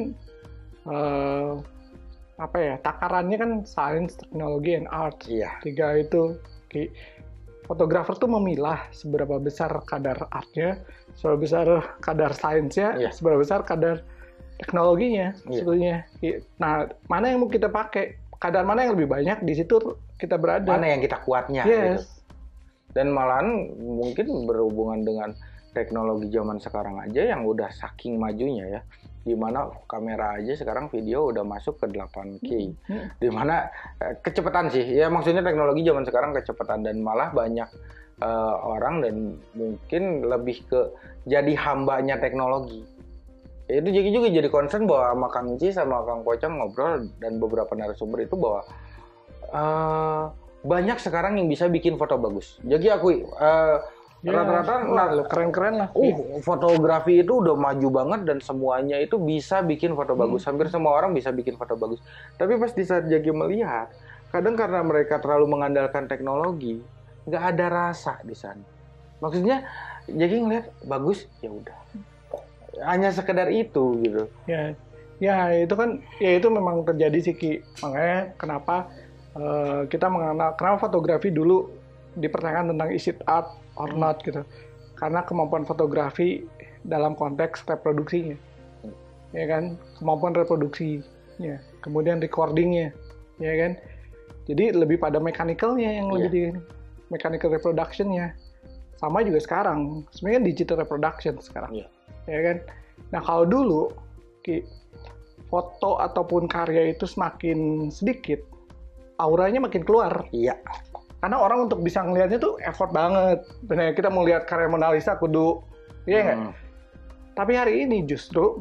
uh, apa ya, takarannya kan science, teknologi, and art. Iya. Tiga itu. Okay. Fotografer tuh memilah seberapa besar kadar artnya, seberapa besar kadar sainsnya, yeah. seberapa besar kadar teknologinya yeah. sebetulnya. Nah, mana yang mau kita pakai, kadar mana yang lebih banyak, di situ kita berada. Mana yang kita kuatnya. Yes. Gitu. Dan malahan mungkin berhubungan dengan teknologi zaman sekarang aja yang udah saking majunya ya. Dimana kamera aja sekarang video udah masuk ke delapan K. Hmm. Dimana eh, kecepatan sih, ya maksudnya teknologi zaman sekarang kecepatan dan malah banyak uh, orang dan mungkin lebih ke jadi hambanya teknologi. Ya, itu jadi juga jadi concern bahwa sama Kang Ci sama Kang Pocong ngobrol dan beberapa narasumber itu bahwa uh, banyak sekarang yang bisa bikin foto bagus. Jadi akui uh, ya, rata-rata nah, keren-keren lah. Uh, fotografi itu udah maju banget dan semuanya itu bisa bikin foto bagus. Hmm. Hampir semua orang bisa bikin foto bagus. Tapi pas di saat Jaki melihat, kadang karena mereka terlalu mengandalkan teknologi, nggak ada rasa di sana. Maksudnya Jaki ngelihat bagus, ya udah. Hanya sekedar itu gitu. Ya, ya itu kan, ya itu memang terjadi sih Ki. Makanya kenapa uh, kita mengenal, kenapa fotografi dulu dipertanyakan tentang is it art or not gitu, karena kemampuan fotografi dalam konteks reproduksinya, ya kan, kemampuan reproduksinya, kemudian recordingnya, ya kan, jadi lebih pada mechanical-nya yang lebih yeah. di mechanical reproduction-nya, sama juga sekarang, sebenarnya digital reproduction sekarang, yeah. ya kan. Nah kalau dulu, Ki, foto ataupun karya itu semakin sedikit, auranya makin keluar. Iya. Yeah. Karena orang untuk bisa ngelihatnya tuh effort banget. Bener, kita mau lihat karya Mona Lisa kudu, iya nggak? Hmm. Tapi hari ini justru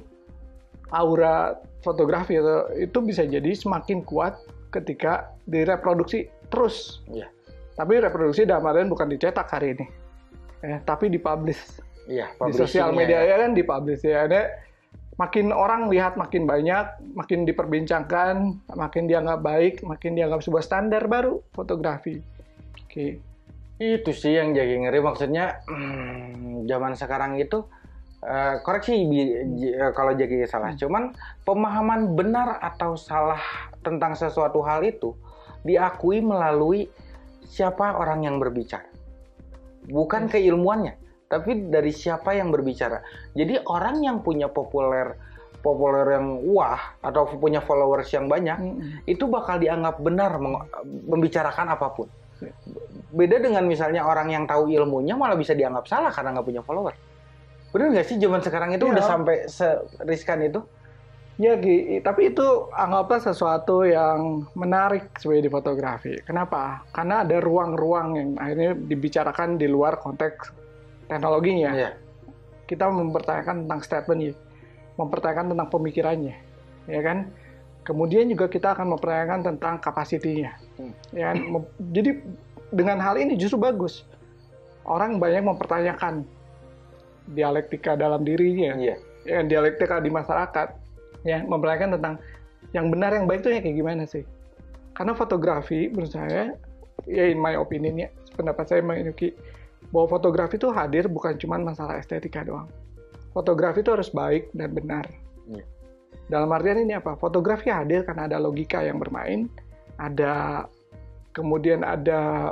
aura fotografi itu, itu bisa jadi semakin kuat ketika direproduksi terus. Yeah. Tapi reproduksi dalam artian bukan dicetak hari ini, eh, tapi dipublish. Yeah, di sosial media ya kan dipublish ya. Ada makin orang lihat makin banyak, makin diperbincangkan, makin dianggap baik, makin dianggap sebuah standar baru fotografi. Oke. Itu sih yang jadi ngeri, maksudnya hmm, zaman sekarang itu uh, koreksi uh, kalau jadi salah, hmm. cuman pemahaman benar atau salah tentang sesuatu hal itu diakui melalui siapa orang yang berbicara, bukan hmm. keilmuannya, tapi dari siapa yang berbicara. Jadi orang yang punya populer populer yang wah atau punya followers yang banyak hmm. itu bakal dianggap benar membicarakan apapun. Beda dengan misalnya orang yang tahu ilmunya malah bisa dianggap salah karena nggak punya follower. Bener nggak sih zaman sekarang itu ya. Udah sampai seriskan itu? Ya, Gi, tapi itu anggaplah sesuatu yang menarik sebenarnya di fotografi. Kenapa? Karena ada ruang-ruang yang akhirnya dibicarakan di luar konteks teknologinya. Ya. Kita mempertanyakan tentang statementnya, mempertanyakan tentang pemikirannya, ya kan? Kemudian juga kita akan mempertanyakan tentang kapasitinya. Hmm. Ya, jadi dengan hal ini justru bagus. Orang banyak mempertanyakan dialektika dalam dirinya, yeah. ya, dialektika di masyarakat, ya, mempertanyakan tentang yang benar, yang baik itu ya kayak gimana sih? Karena fotografi menurut saya, ya in my opinion ya, pendapat saya menunjukkan bahwa fotografi itu hadir bukan cuma masalah estetika doang. Fotografi itu harus baik dan benar. Yeah. Dalam artian ini apa? Fotografi hadir karena ada logika yang bermain, ada kemudian ada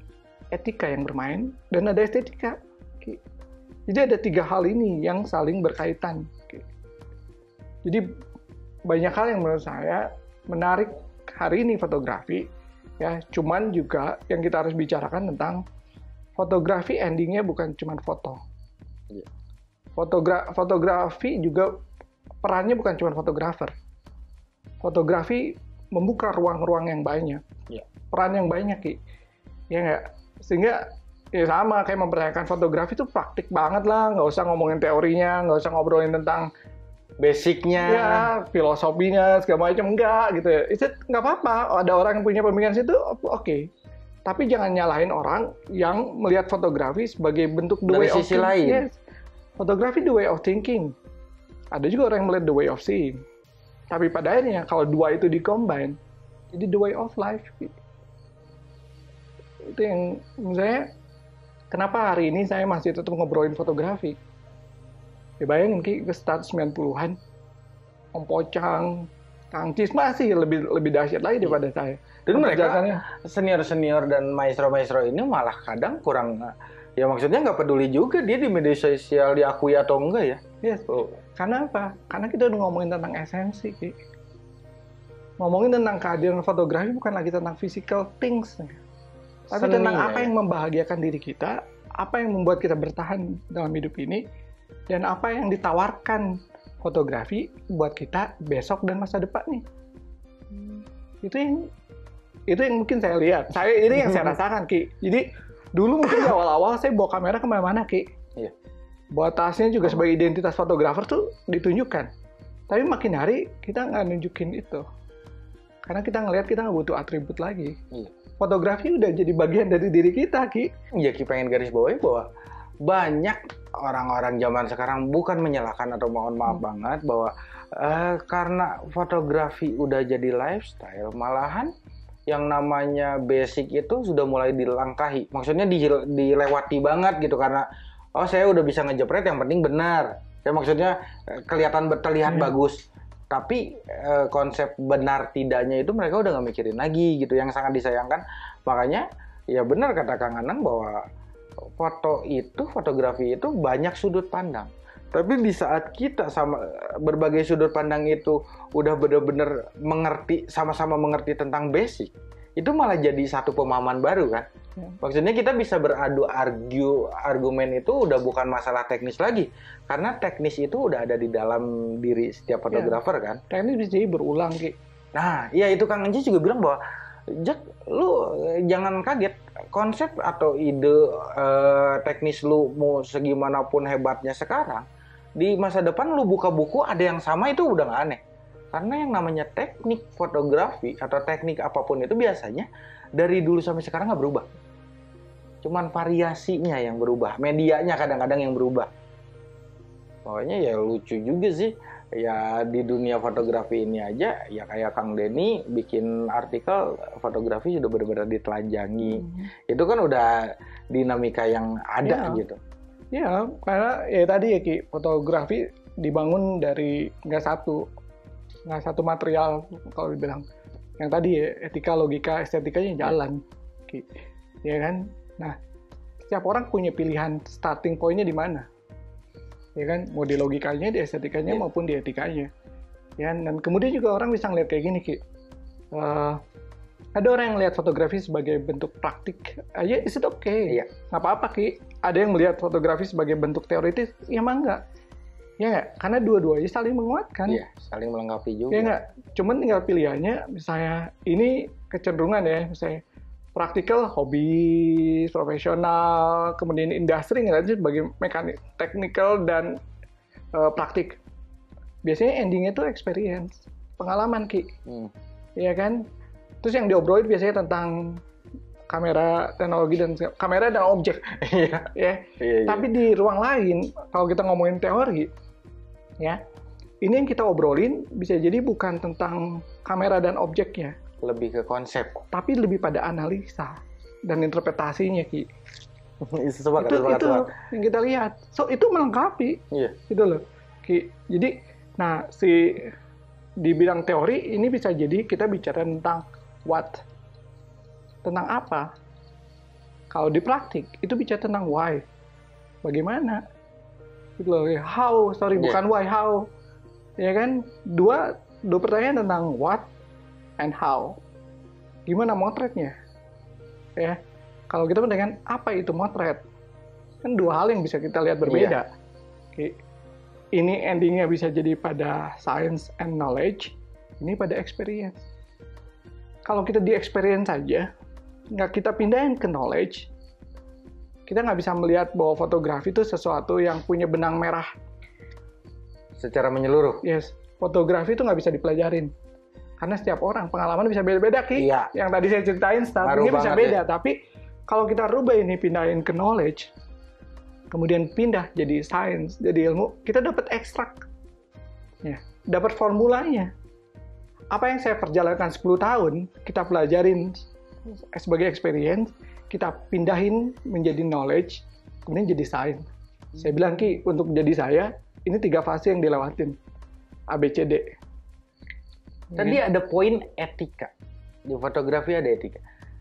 etika yang bermain, dan ada estetika. Jadi ada tiga hal ini yang saling berkaitan. Jadi banyak hal yang menurut saya menarik hari ini fotografi, ya. Cuman juga yang kita harus bicarakan tentang fotografi endingnya bukan cuma foto. Fotogra- fotografi juga perannya bukan cuma fotografer. Fotografi membuka ruang-ruang yang banyak, ya. Peran yang banyak, Ki. Ya nggak? Sehingga ya sama kayak mempertanyakan fotografi itu praktik banget lah, nggak usah ngomongin teorinya, nggak usah ngobrolin tentang basicnya, ya, filosofinya segala macam, enggak gitu ya. Itu nggak apa-apa. Ada orang yang punya pemikiran situ, oke. Okay. Tapi jangan nyalahin orang yang melihat fotografi sebagai bentuk the Dari way of sisi thinking. lain. Yes. Fotografi the way of thinking. Ada juga orang yang melihat the way of seeing. Tapi pada akhirnya kalau dua itu di-combine, jadi the way of life. Itu yang menurut saya, kenapa hari ini saya masih tetap ngobrolin fotografi. Ya bayangin Ki, ke start sembilan puluhan, Om Pocang, Kang Cis masih lebih lebih dahsyat lagi daripada saya. Dan mereka Mengerjakannya. senior-senior dan maestro-maestro ini malah kadang kurang, ya maksudnya nggak peduli juga dia di media sosial diakui atau enggak ya. Yes. Oh. Karena apa? Karena kita udah ngomongin tentang esensi, Ki. Ngomongin tentang kehadiran fotografi bukan lagi tentang physical things, tapi Seni, tentang apa ya. yang membahagiakan diri kita, apa yang membuat kita bertahan dalam hidup ini, dan apa yang ditawarkan fotografi buat kita besok dan masa depan nih. Itu yang itu yang mungkin saya lihat. Saya ini yang saya rasakan, Ki. Jadi dulu mungkin di awal-awal saya bawa kamera kemana-mana, Ki. Iya. Bawa tasnya juga sebagai identitas fotografer tuh ditunjukkan. Tapi makin hari kita nggak nunjukin itu. Karena kita ngelihat kita nggak butuh atribut lagi. Iya. Fotografi udah jadi bagian dari diri kita, Ki. Ya Ki pengen garis bawahi bahwa banyak orang-orang zaman sekarang, bukan menyalahkan atau mohon maaf Hmm. banget, bahwa eh, karena fotografi udah jadi lifestyle, malahan yang namanya basic itu sudah mulai dilangkahi. Maksudnya di- dilewati banget gitu, karena oh saya udah bisa ngejepret, yang penting benar. Ya maksudnya eh, kelihatan terlihat Hmm. bagus. Tapi eh, konsep benar tidaknya itu mereka udah nggak mikirin lagi gitu, yang sangat disayangkan. Makanya ya benar kata Kang Anang bahwa foto itu, fotografi itu banyak sudut pandang. Tapi di saat kita sama berbagai sudut pandang itu udah benar-benar mengerti, sama-sama mengerti tentang basic, itu malah jadi satu pemahaman baru kan. Ya. Maksudnya kita bisa beradu argu argumen itu udah bukan masalah teknis lagi, karena teknis itu udah ada di dalam diri setiap fotografer kan. Teknis bisa jadi berulang, Ki. Nah, iya itu Kang Enci juga bilang bahwa Jack, lu eh, jangan kaget, konsep atau ide eh, teknis lu mau segimanapun hebatnya sekarang, di masa depan lu buka buku ada yang sama, itu udah nggak aneh. Karena yang namanya teknik fotografi atau teknik apapun itu biasanya dari dulu sampai sekarang nggak berubah. Cuman variasinya yang berubah, medianya kadang-kadang yang berubah. Pokoknya ya lucu juga sih. Ya di dunia fotografi ini aja, ya kayak Kang Denny bikin artikel fotografi sudah benar-benar ditelanjangi. Hmm. Itu kan udah dinamika yang ada Ya. gitu. Ya, karena ya tadi ya, Ki, fotografi dibangun dari nggak satu, nggak satu material kalau dibilang. Yang tadi ya, etika, logika, estetikanya jalan, Ki. Ya kan? Nah, setiap orang punya pilihan starting point-nya di mana. Ya kan, mau di logikanya, di estetikanya, Yeah. maupun di etikanya. Ya, dan kemudian juga orang bisa ngeliat kayak gini, Ki. Eh, ada orang yang lihat fotografi sebagai bentuk praktik, aja is it okay? Iya. Nggak apa-apa, Ki. Ada yang melihat fotografi sebagai bentuk teoritis, ya mah enggak. Ya nggak? Karena dua-duanya saling menguatkan. Iya, saling melengkapi juga. Ya nggak? Cuman tinggal pilihannya, misalnya ini kecenderungan ya, misalnya praktikal, hobi, profesional, kemudian industri nggak sih sebagai mekanik, technical dan uh, praktik. Biasanya endingnya itu experience, pengalaman, Ki. Hmm. Iya kan? Terus yang diobrolin biasanya tentang kamera, teknologi, dan kamera dan objek. Iya. Ya. Iya, iya. Tapi di ruang lain, kalau kita ngomongin teori, ya, ini yang kita obrolin bisa jadi bukan tentang kamera dan objeknya, Lebih ke konsep. tapi lebih pada analisa dan interpretasinya, Ki. Sepakat, itu sepakat, itu sepakat. yang kita lihat. So itu melengkapi, Iya. gitu loh, Ki. Jadi, nah si di bidang teori ini bisa jadi kita bicara tentang what, tentang apa. Kalau di praktik itu bicara tentang why, bagaimana, gitu loh. How, sorry, Yeah. bukan why, how, ya kan? Dua dua pertanyaan tentang what and how. Gimana motretnya? Ya, kalau kita dengan apa itu motret, kan dua hal yang bisa kita lihat berbeda. Oke. Ini endingnya bisa jadi pada science and knowledge, ini pada experience. Kalau kita di experience saja, nggak kita pindahin ke knowledge, kita nggak bisa melihat bahwa fotografi itu sesuatu yang punya benang merah. Secara menyeluruh. Yes, fotografi itu nggak bisa dipelajarin. Karena setiap orang pengalaman bisa beda-beda, Ki. Iya. Yang tadi saya ceritain startingnya bisa beda, ya. Tapi kalau kita rubah ini pindahin ke knowledge, kemudian pindah jadi science, jadi ilmu, kita dapat ekstrak. Ya, dapat formulanya. Apa yang saya perjalankan sepuluh tahun, kita pelajarin sebagai experience, kita pindahin menjadi knowledge, kemudian jadi science. Saya bilang, Ki, untuk menjadi saya, ini tiga fase yang dilewatin. A, B, C, D. Tadi ada poin etika. Di fotografi ada etika.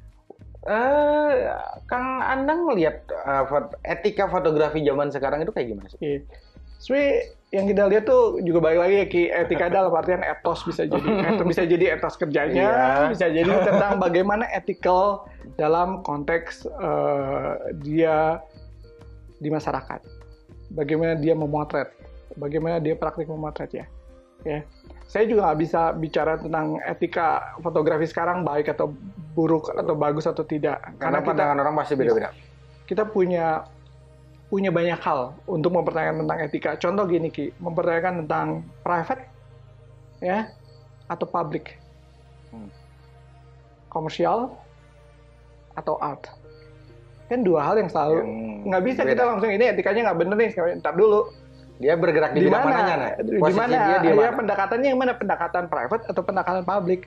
Uh, Kang Andang melihat uh, etika fotografi zaman sekarang itu kayak gimana sih? Iya. Sebenarnya yang kita lihat tuh juga balik lagi ya, Ki, etika dalam artian etos bisa jadi. Etos bisa jadi etos kerjanya, iya. Bisa jadi tentang bagaimana ethical dalam konteks uh, dia di masyarakat. Bagaimana dia memotret, bagaimana dia praktik memotret ya. Ya. Saya juga nggak bisa bicara tentang etika fotografi sekarang baik atau buruk atau bagus atau tidak. Karena, Karena pandangan kita, orang pasti beda-beda. Kita punya punya banyak hal untuk mempertanyakan tentang etika. Contoh gini, Ki, mempertanyakan tentang private, ya, atau public, hmm. komersial atau art. Kan dua hal yang selalu nggak bisa beda. Kita langsung ini etikanya nggak bener nih. Ntar dulu. Dia bergerak di bidang mananya, nah? Di mana? Dia, dia mana? Pendekatannya yang mana? Pendekatan private atau pendekatan public?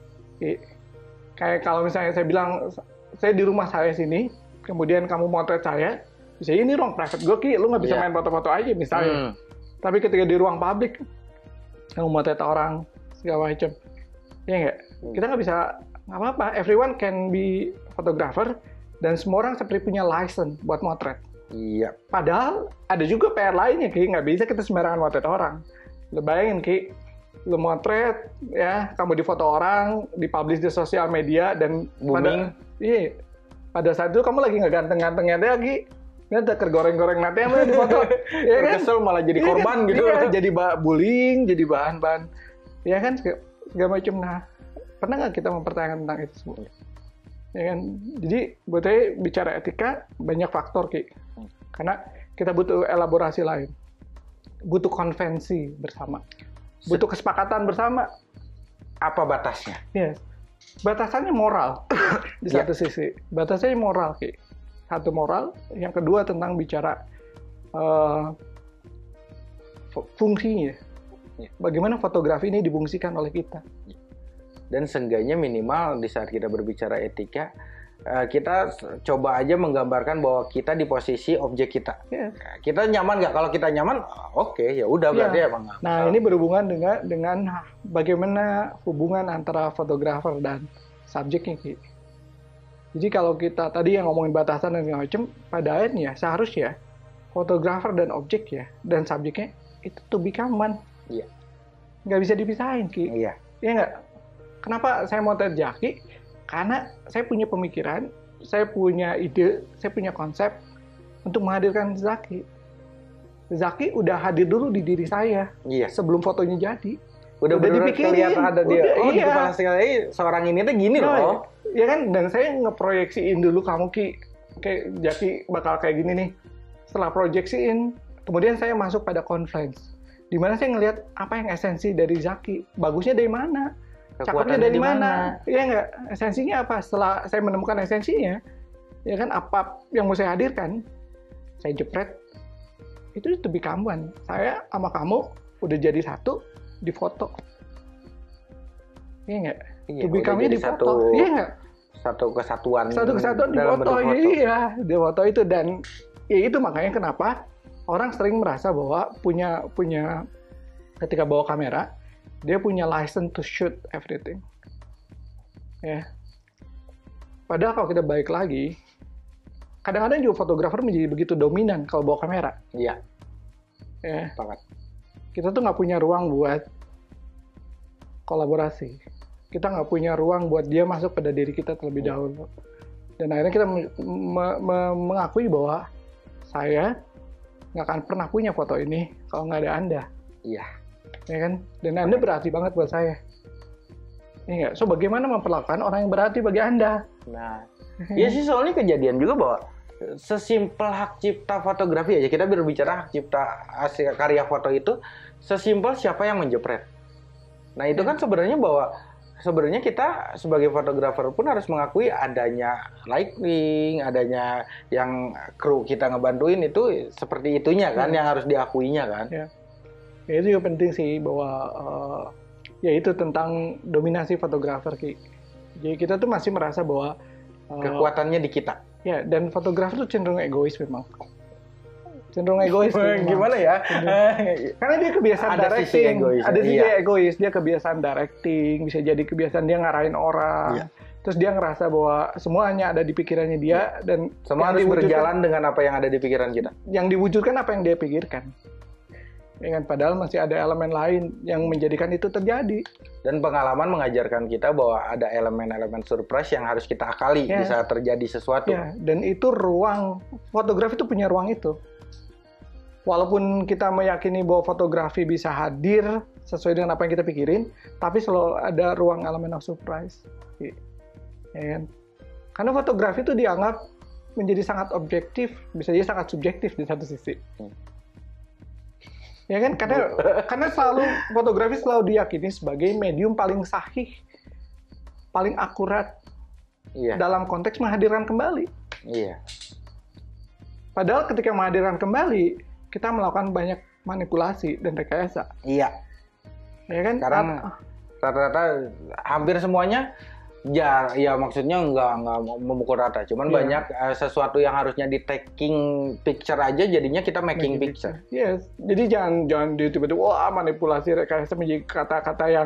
Kayak kalau misalnya saya bilang, saya di rumah saya sini, kemudian kamu motret saya, bisa ini ruang private gue, Ki, lu nggak bisa yeah. main foto-foto aja misalnya. Hmm. Tapi ketika di ruang publik, kamu motret orang, segala macam. Ya nggak? Hmm. Kita nggak bisa, nggak apa-apa. Everyone can be photographer, dan semua orang seperti punya license buat motret. Iya. Padahal ada juga P R lainnya, Ki. Nggak bisa kita sembarangan motret orang. Lu bayangin, Ki, lu motret, ya, kamu difoto orang, dipublish di sosial media, dan booming. Pada, iya, pada saat itu kamu lagi nggak ganteng-gantengnya deh, Ki. Ini ada kergoreng-goreng nanti yang difoto. Ya kan? Kesel malah jadi korban iya, gitu. Iya, jadi bullying, jadi bahan-bahan. Ya kan, segala macam. Nah, pernah nggak kita mempertanyakan tentang itu semua? Ya kan? Jadi, buat saya bicara etika, banyak faktor, Ki. Karena kita butuh elaborasi lain. Butuh konvensi bersama. Butuh kesepakatan bersama. Apa batasnya? Yes. Batasannya moral. Di satu yeah. sisi. Batasannya moral, Ki. Satu moral. Yang kedua tentang bicara uh, fungsinya. Yeah. Bagaimana fotografi ini difungsikan oleh kita. Dan seenggaknya minimal di saat kita berbicara etika, kita coba aja menggambarkan bahwa kita di posisi objek kita. Yeah. Kita nyaman nggak? Kalau kita nyaman, oke, okay, ya udah berarti yeah. emang. Nah, ini berhubungan dengan dengan bagaimana hubungan antara fotografer dan subjeknya, Ki. Jadi kalau kita tadi yang ngomongin batasan dan segala macam, pada akhirnya seharusnya fotografer dan objek ya dan subjeknya itu to become one. Iya. Yeah. Nggak bisa dipisahin, Ki. Iya. Yeah. Iya nggak? Kenapa saya mau terjaki? Karena saya punya pemikiran, saya punya ide, saya punya konsep untuk menghadirkan Zaki. Zaki udah hadir dulu di diri saya, iya. sebelum fotonya jadi. Udah, udah dipikirin, kelihatan ada dia. Udah, oh, iya. di kepala saya seorang ini tuh gini nah, loh. Ya kan, dan saya ngeproyeksiin dulu kamu, Ki, kayak Zaki bakal kayak gini nih. Setelah proyeksiin, kemudian saya masuk pada conference, di mana saya ngelihat apa yang esensi dari Zaki, bagusnya dari mana. Cakepnya dari mana? Iya nggak? Esensinya apa? Setelah saya menemukan esensinya, ya kan apa yang mau saya hadirkan, saya jepret, itu to become one. Saya sama kamu udah jadi satu di foto. Iya nggak? Iya, to become-nya di foto. Iya nggak? Satu kesatuan. Satu kesatuan di foto. Iya, di foto itu. Dan ya itu makanya kenapa orang sering merasa bahwa punya punya ketika bawa kamera, dia punya license to shoot everything. Ya. Padahal kalau kita balik lagi, kadang-kadang juga fotografer menjadi begitu dominan kalau bawa kamera. Iya. Ya. Sepakat. Kita tuh nggak punya ruang buat kolaborasi. Kita nggak punya ruang buat dia masuk pada diri kita terlebih ya. dahulu. Dan akhirnya kita me- me- me- mengakui bahwa saya nggak akan pernah punya foto ini kalau nggak ada Anda. Iya. Ya kan? Dan Anda berarti banget buat saya. Iya, so bagaimana memperlakukan orang yang berarti bagi Anda? Nah, ya sih soalnya kejadian juga bahwa sesimpel hak cipta fotografi aja, kita berbicara hak cipta hasil karya foto itu sesimpel siapa yang menjepret. Nah itu kan sebenarnya bahwa sebenarnya kita sebagai fotografer pun harus mengakui adanya lighting, adanya yang kru kita ngebantuin itu seperti itunya kan, hmm. yang harus diakuinya kan. Ya. Ya, itu juga penting sih bahwa uh, ya itu tentang dominasi fotografer Ki. Jadi kita tuh masih merasa bahwa uh, kekuatannya di kita. Ya, dan fotografer tuh cenderung egois memang. Cenderung egois. Gimana ya? Karena dia kebiasaan ada directing. Sisi egois, ada sisi iya. egois. Dia kebiasaan directing. Bisa jadi kebiasaan dia ngarahin orang. Iya. Terus dia ngerasa bahwa semuanya ada di pikirannya dia. Iya. Dan semua harus berjalan dengan apa yang ada di pikiran kita. Yang diwujudkan apa yang dia pikirkan. Ya kan? Padahal masih ada elemen lain yang menjadikan itu terjadi. Dan pengalaman mengajarkan kita bahwa ada elemen-elemen surprise yang harus kita akali ya. Bisa terjadi sesuatu. Ya. Dan itu ruang, fotografi itu punya ruang itu. Walaupun kita meyakini bahwa fotografi bisa hadir sesuai dengan apa yang kita pikirin, tapi selalu ada ruang elemen of surprise. Ya kan? Karena fotografi itu dianggap menjadi sangat objektif, bisa jadi sangat subjektif di satu sisi. Hmm. Ya kan? Karena karena selalu fotografi selalu diyakini sebagai medium paling sahih, paling akurat iya. dalam konteks menghadirkan kembali. Iya. Padahal ketika menghadirkan kembali, kita melakukan banyak manipulasi dan rekayasa. Iya. Ya kan? Karena rata-rata hampir semuanya ya ya maksudnya nggak nggak memukul rata, cuman yeah. banyak uh, sesuatu yang harusnya di taking picture aja jadinya kita making, making picture. picture. Yes. Jadi jangan jangan tiba-tiba wah manipulasi rekayasa menjadi kata-kata yang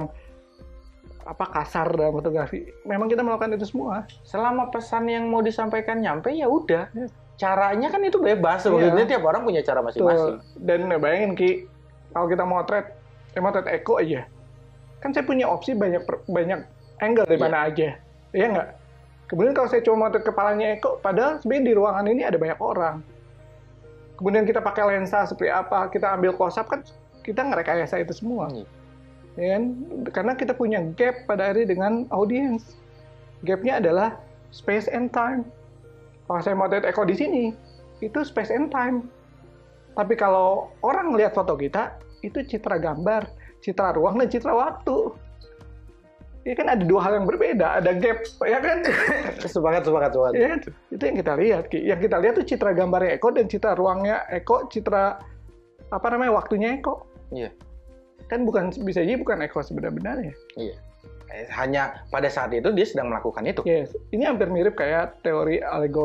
apa kasar dalam fotografi. Memang kita melakukan itu semua. Selama pesan yang mau disampaikan nyampe ya udah. Yes. Caranya kan itu bebas, sebenarnya iya. tiap orang punya cara masing-masing. Dan bayangin Ki, kalau kita motret, eh, motret Eko aja, kan saya punya opsi banyak banyak angle dari iya. mana aja, iya nggak? Kemudian kalau saya cuma motret kepalanya Eko, padahal sebenarnya di ruangan ini ada banyak orang. Kemudian kita pakai lensa seperti apa, kita ambil close-up kan, kita ngerekayasa itu semua, iya. ya kan? Karena kita punya gap pada akhirnya dengan audience. Gapnya adalah space and time. Kalau saya motret Eko di sini, itu space and time. Tapi kalau orang melihat foto kita, itu citra gambar, citra ruang, dan citra waktu. Ini kan ada dua hal yang berbeda, ada gap, ya kan? Sepakat, sepakat, sepakat. Ya, itu yang kita lihat. Yang kita lihat itu citra gambarnya Eko dan citra ruangnya Eko, citra apa namanya waktunya Eko. Iya. Kan bukan bisa jadi bukan Eko sebenar-benarnya. Iya. Hanya pada saat itu dia sedang melakukan itu. Yes, ini hampir mirip kayak teori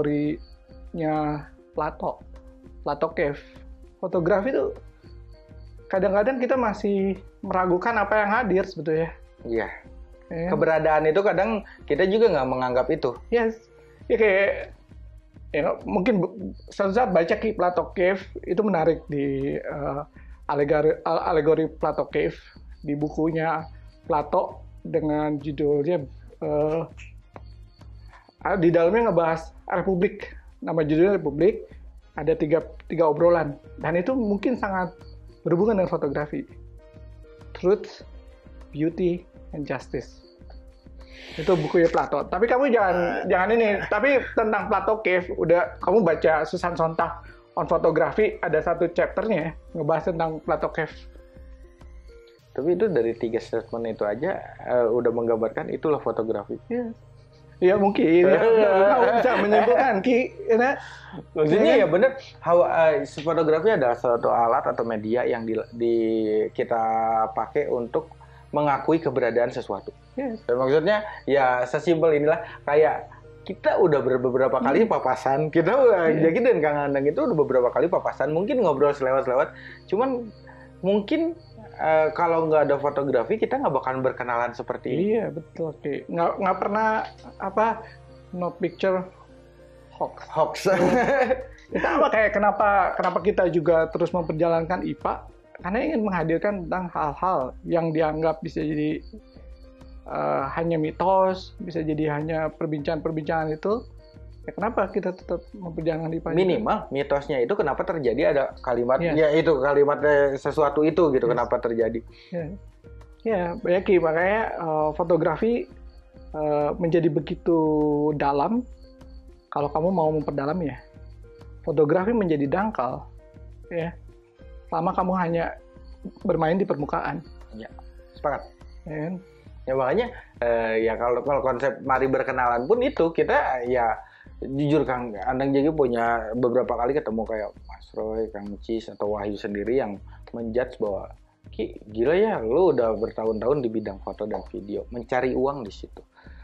alegorinya Plato, Plato Cave. Fotografi itu kadang-kadang kita masih meragukan apa yang hadir sebetulnya. Iya. Yeah. Keberadaan itu kadang kita juga nggak menganggap itu. Yes, ya kayak ya, mungkin suatu saat baca Ki Plato Cave itu menarik di uh, alegori, alegori Plato Cave di bukunya Plato. Dengan judulnya uh, di dalamnya ngebahas Republik, nama judulnya Republik, ada tiga, tiga obrolan dan itu mungkin sangat berhubungan dengan fotografi. Truth, Beauty, and Justice. Itu bukunya Plato. Tapi kamu jangan jangan ini. Tapi tentang Plato Cave, udah kamu baca Susan Sontag on Photography, ada satu chapternya ngebahas tentang Plato Cave. Tapi itu dari tiga statement itu aja uh, udah menggambarkan itulah fotografi. Iya, ya, mungkin. Ya, kamu bisa menyimpulkan Ki. Ya, maksudnya ya benar. Uh, fotografi adalah suatu alat atau media yang di, di kita pakai untuk mengakui keberadaan sesuatu. Yes. Dan maksudnya ya sesimpel inilah kayak kita udah beberapa kali papasan, kita udah yeah. Jaki dan Kang Andang itu udah beberapa kali papasan, mungkin ngobrol selewat-selewat, cuman mungkin Uh, kalau nggak ada fotografi kita nggak bakalan berkenalan seperti ini. Iya betul, oke. Nggak nggak pernah apa no picture hoax. Hoax. Itu apa kayak kenapa kenapa kita juga terus memperjalankan I P A? Karena ingin menghadirkan tentang hal-hal yang dianggap bisa jadi uh, hanya mitos, bisa jadi hanya perbincangan-perbincangan itu. Ya, kenapa kita tetap memperjalankan I P A? Minimal juga? Mitosnya itu kenapa terjadi ada kalimat yes. ya itu kalimat sesuatu itu gitu yes. kenapa terjadi? Ya, ya banyak makanya uh, fotografi uh, menjadi begitu dalam kalau kamu mau memperdalamnya. Fotografi menjadi dangkal ya selama kamu hanya bermain di permukaan. Ya, sepakat. Ya, Ya makanya eh, ya kalau kalau konsep mari berkenalan pun itu kita ya jujur Kang, Andang Jaki punya beberapa kali ketemu kayak Mas Roy, Kang Cis atau Wahyu sendiri yang menjudge bahwa Ki, gila ya, lu udah bertahun-tahun di bidang foto dan video, mencari uang di situ.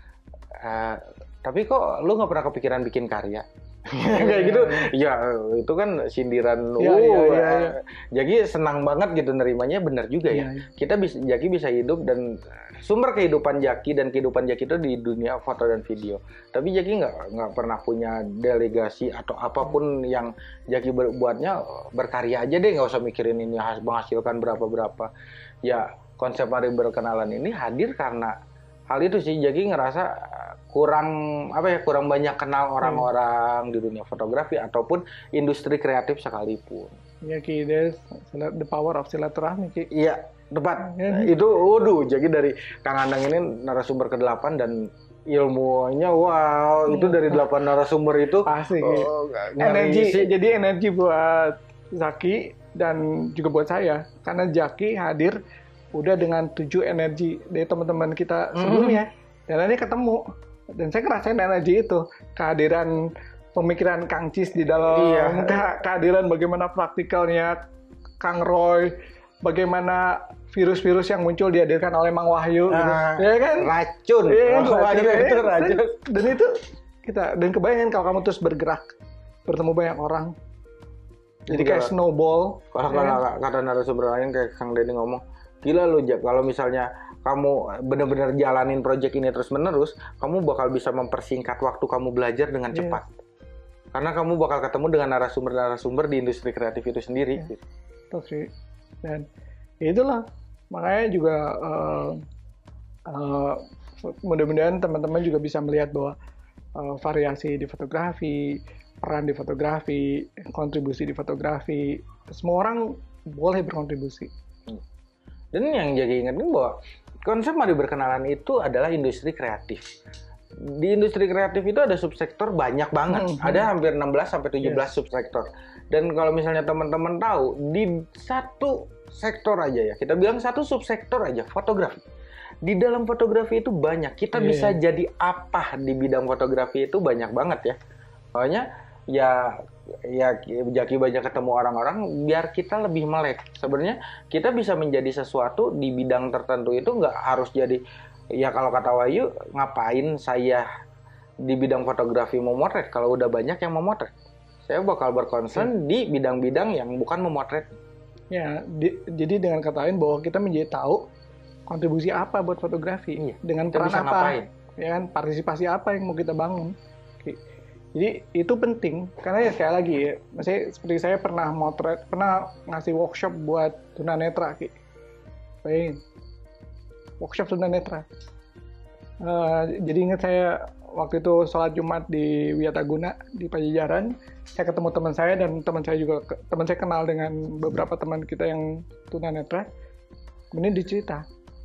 Uh, tapi kok lu nggak pernah kepikiran bikin karya? Kayak gitu, ya itu kan sindiran. Ya, uh, ya, ya, ya. Jadi senang banget gitu nerimanya, benar juga ya. ya. Kita bisa, Jaki bisa hidup dan sumber kehidupan Jaki dan kehidupan Jaki itu di dunia foto dan video. Tapi Jaki nggak nggak pernah punya delegasi atau apapun yang Jaki buatnya, berkarya aja deh, nggak usah mikirin ini menghasilkan berapa berapa. Ya konsep mari berkenalan ini hadir karena hal itu sih. Jaki ngerasa kurang apa ya kurang banyak kenal orang-orang hmm. di dunia fotografi ataupun industri kreatif sekalipun. Ya Ki, there's the power of silaturahmi Ki. Iya, tepat. Ya. Itu waduh, jadi dari Kang Andang ini narasumber kedelapan dan ilmunya wow, hmm. itu dari delapan narasumber itu pasti oh, energi sih. Jadi energi buat Zaki dan juga buat saya karena Zaki hadir udah dengan tujuh energi dari teman-teman kita sebelumnya hmm. dan ini ketemu. Dan saya ngerasain energi itu, kehadiran pemikiran Kang Cis di dalam, iya. kehadiran bagaimana praktikalnya Kang Roy, bagaimana virus-virus yang muncul dihadirkan oleh Mang Wahyu, nah, gitu. Ya kan? Racun, ya, kan? Wahyu racun, itu racun. Dan, dan itu kita, dan kebayangin kalau kamu terus bergerak, bertemu banyak orang, jadi, jadi kayak kalau, snowball. Kalau ya, kata narasumber lain kayak Kang Denny ngomong, gila lu Jak, kalau misalnya kamu benar-benar jalanin proyek ini terus-menerus, kamu bakal bisa mempersingkat waktu kamu belajar dengan yeah. cepat. Karena kamu bakal ketemu dengan narasumber-narasumber di industri kreatif itu sendiri. Yeah. Betul sih. Dan itulah, makanya juga uh, uh, mudah-mudahan teman-teman juga bisa melihat bahwa uh, variasi di fotografi, peran di fotografi, kontribusi di fotografi, semua orang boleh berkontribusi. Dan yang jadi ingetin bahwa konsep mari berkenalan itu adalah industri kreatif. Di industri kreatif itu ada subsektor banyak banget. Hmm, ada hampir enam belas sampai tujuh belas yes. subsektor. Dan kalau misalnya teman-teman tahu, di satu sektor aja ya, kita bilang satu subsektor aja, fotografi. Di dalam fotografi itu banyak. Kita yeah. bisa jadi apa di bidang fotografi itu banyak banget ya. Soalnya ya ya Jaki banyak ketemu orang-orang biar kita lebih melek. Sebenarnya kita bisa menjadi sesuatu di bidang tertentu itu nggak harus jadi ya kalau kata Wahyu, ngapain saya di bidang fotografi memotret kalau udah banyak yang memotret. Saya bakal berkonsen ya. di bidang-bidang yang bukan memotret. Ya, di, jadi dengan kata lain bahwa kita menjadi tahu kontribusi apa buat fotografi iya. dengan peran apa, ngapain. Ya kan, partisipasi apa yang mau kita bangun. Jadi itu penting karena ya sekali lagi ya, misalnya seperti saya pernah motret, pernah ngasih workshop buat tunanetra, Ki. Bayangin, workshop tunanetra. Uh, jadi ingat saya waktu itu sholat Jumat di Wiataguna di Pajajaran, saya ketemu teman saya dan teman saya juga teman saya kenal dengan beberapa teman kita yang tunanetra. Kemudian dicerita,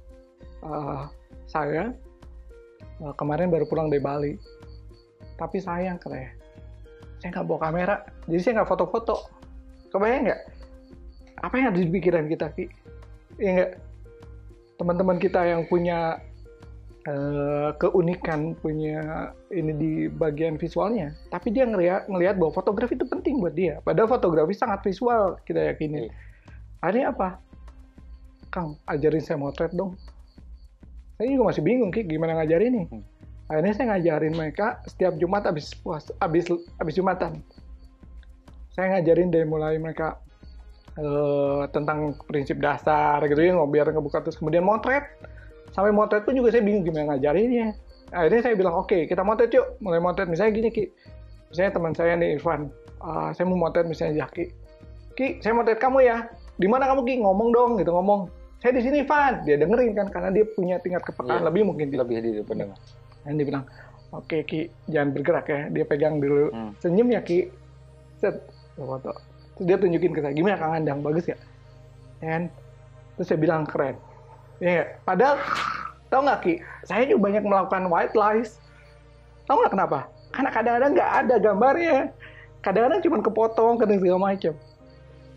uh, saya uh, kemarin baru pulang dari Bali. Tapi sayang katanya, saya nggak bawa kamera, jadi saya nggak foto-foto. Kebayang nggak? Apa yang ada di pikiran kita, Ki? Iya nggak? Teman-teman kita yang punya uh, keunikan, punya ini di bagian visualnya, tapi dia ngeliat, ngeliat bahwa fotografi itu penting buat dia. Padahal fotografi sangat visual, kita yakini. Akhirnya apa? Kang, ajarin saya motret dong. Saya juga masih bingung, Ki, gimana ngajarin nih? Akhirnya saya ngajarin mereka setiap Jumat habis puas, habis habis Jumatan. Saya ngajarin dari mulai mereka uh, tentang prinsip dasar gitu ya, biar ngebuka terus kemudian motret. Sampai motret pun juga saya bingung gimana ngajarinnya. Akhirnya saya bilang, "Oke, okay, kita motret yuk." Mulai motret misalnya gini, Ki. Misalnya teman saya nih Irfan, uh, saya mau motret misalnya Jaki. Ki, saya motret kamu ya. Di mana kamu, Ki? Ngomong dong gitu, ngomong. Saya di sini, Van. Dia dengerin kan karena dia punya tingkat kepekaan yeah. lebih mungkin lebih di pendengar. Dan dia bilang, oke okay, Ki, jangan bergerak ya. Dia pegang dulu, hmm. senyum ya Ki. Set, foto. Terus dia tunjukin ke saya, gimana Kang Andang, bagus ya? And, terus saya bilang keren. Ya, padahal, tau nggak Ki, saya juga banyak melakukan white lies. Tau nggak kenapa? Karena kadang-kadang nggak ada gambarnya. Kadang-kadang cuma kepotong, kadang segala macam.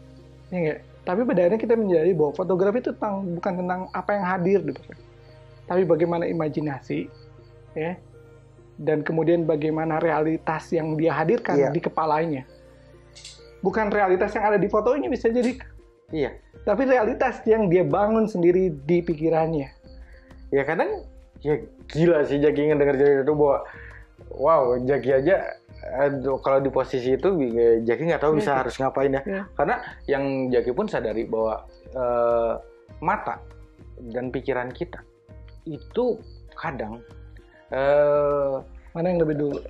Ya, tapi pada akhirnya kita menjadi bahwa fotografi itu tentang, bukan tentang apa yang hadir di gitu. tapi bagaimana imajinasi, ya, dan kemudian bagaimana realitas yang dia hadirkan Iya. di kepalanya. Bukan realitas yang ada di fotonya bisa jadi, Iya. tapi realitas yang dia bangun sendiri di pikirannya. Ya kadang ya gila sih Jaki ngedenger cerita itu bahwa wow, Jaki aja aduh, kalau di posisi itu Jaki nggak tahu Iya, bisa iya. harus ngapain ya. Iya. Karena yang Jaki pun sadari bahwa eh, mata dan pikiran kita itu kadang eh, Mana yang lebih dulu?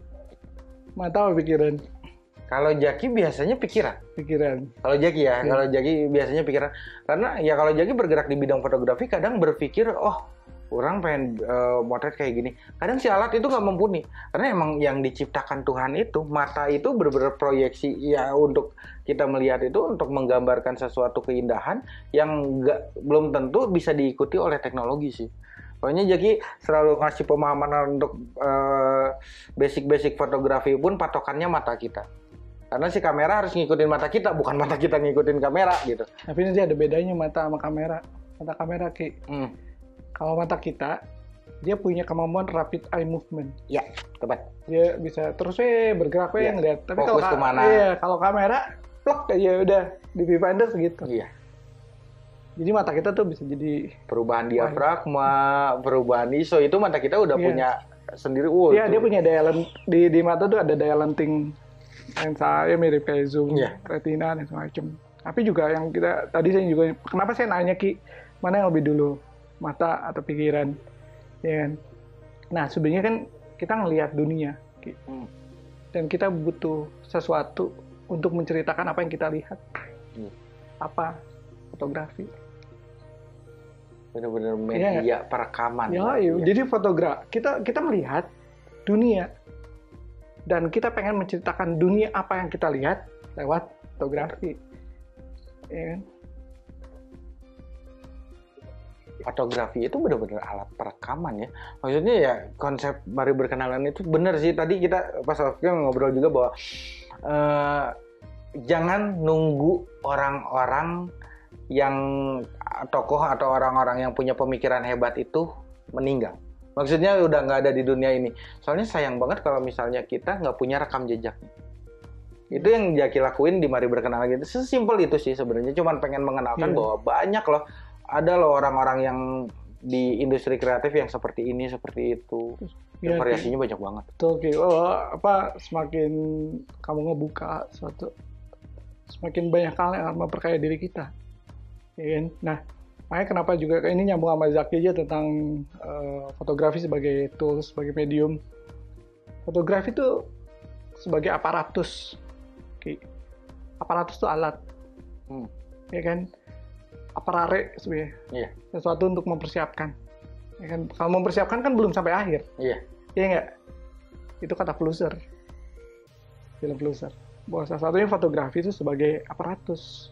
Mata atau pikiran? kalau Jaki biasanya pikiran. Pikiran. Kalau Jaki ya, Iya. kalau Jaki biasanya pikiran. Karena ya kalau Jaki bergerak di bidang fotografi kadang berpikir, oh orang pengen eh, motret kayak gini. Kadang si alat itu nggak mumpuni. Karena emang yang diciptakan Tuhan itu, mata itu benar-benar proyeksi ya untuk kita melihat itu untuk menggambarkan sesuatu keindahan yang nggak belum tentu bisa diikuti oleh teknologi sih. Pokoknya Jaki selalu ngasih pemahaman untuk eh, basic-basic fotografi pun patokannya mata kita. Karena si kamera harus ngikutin mata kita, bukan mata kita ngikutin kamera gitu. Tapi nanti ada bedanya mata sama kamera. Mata kamera, Ki. Hmm. Kalau mata kita, dia punya kemampuan rapid eye movement. Ya, tepat. Dia bisa terus we bergerak we Iya. ngeliat. Tapi Fokus kalau ka- kemana. Iya, kalau kamera plek aja udah di viewfinder segitu. Iya. Jadi mata kita tuh bisa jadi Perubahan diafragma, perubahan I S O itu mata kita udah Iya. punya sendiri. Wow, Iya, itu. dia punya daya len- di di mata tuh ada daya lenting lensa ya mirip kayak zoom, Iya. retina dan semacam. Tapi juga yang kita tadi saya juga kenapa saya nanya Ki, mana yang lebih dulu, mata atau pikiran? Ya kan? Nah, sebenarnya kan kita ngelihat dunia, Ki. Hmm. Dan kita butuh sesuatu untuk menceritakan apa yang kita lihat. Hmm. Apa? Fotografi. Bener-bener Iya media perekaman. Ya, iya. Jadi fotografi kita kita melihat dunia dan kita pengen menceritakan dunia apa yang kita lihat lewat fotografi. Ya kan? Fotografi itu benar-benar alat perekaman ya. Maksudnya ya konsep mari berkenalan itu benar sih. Tadi kita pas off-cam ngobrol juga bahwa eh, jangan nunggu orang-orang yang tokoh atau orang-orang yang punya pemikiran hebat itu meninggal. Maksudnya udah nggak ada di dunia ini. Soalnya sayang banget kalau misalnya kita nggak punya rekam jejak. Itu yang Jaki lakuin di Mari Berkenalan gitu. Sesimpel itu sih sebenarnya. Cuman pengen mengenalkan Iya. bahwa banyak loh. Ada loh orang-orang yang di industri kreatif yang seperti ini, seperti itu. Dan Iya, variasinya banyak banget. Betul, Ki. Oh, apa semakin kamu ngebuka suatu semakin banyak hal yang akan memperkaya diri kita. Ya kan? Nah, makanya kenapa juga ini nyambung sama Zaki aja tentang eh, fotografi sebagai tools, sebagai medium. Fotografi itu sebagai aparatus. Ki. Aparatus itu alat. Hmm. Ya kan? Aparare sebenarnya. Iya, Sesuatu untuk mempersiapkan. Ya kan? Kalau mempersiapkan kan belum sampai akhir. iya. Iya nggak? Itu kata Flusser. Film Flusser. Bahwa salah satunya fotografi itu sebagai aparatus.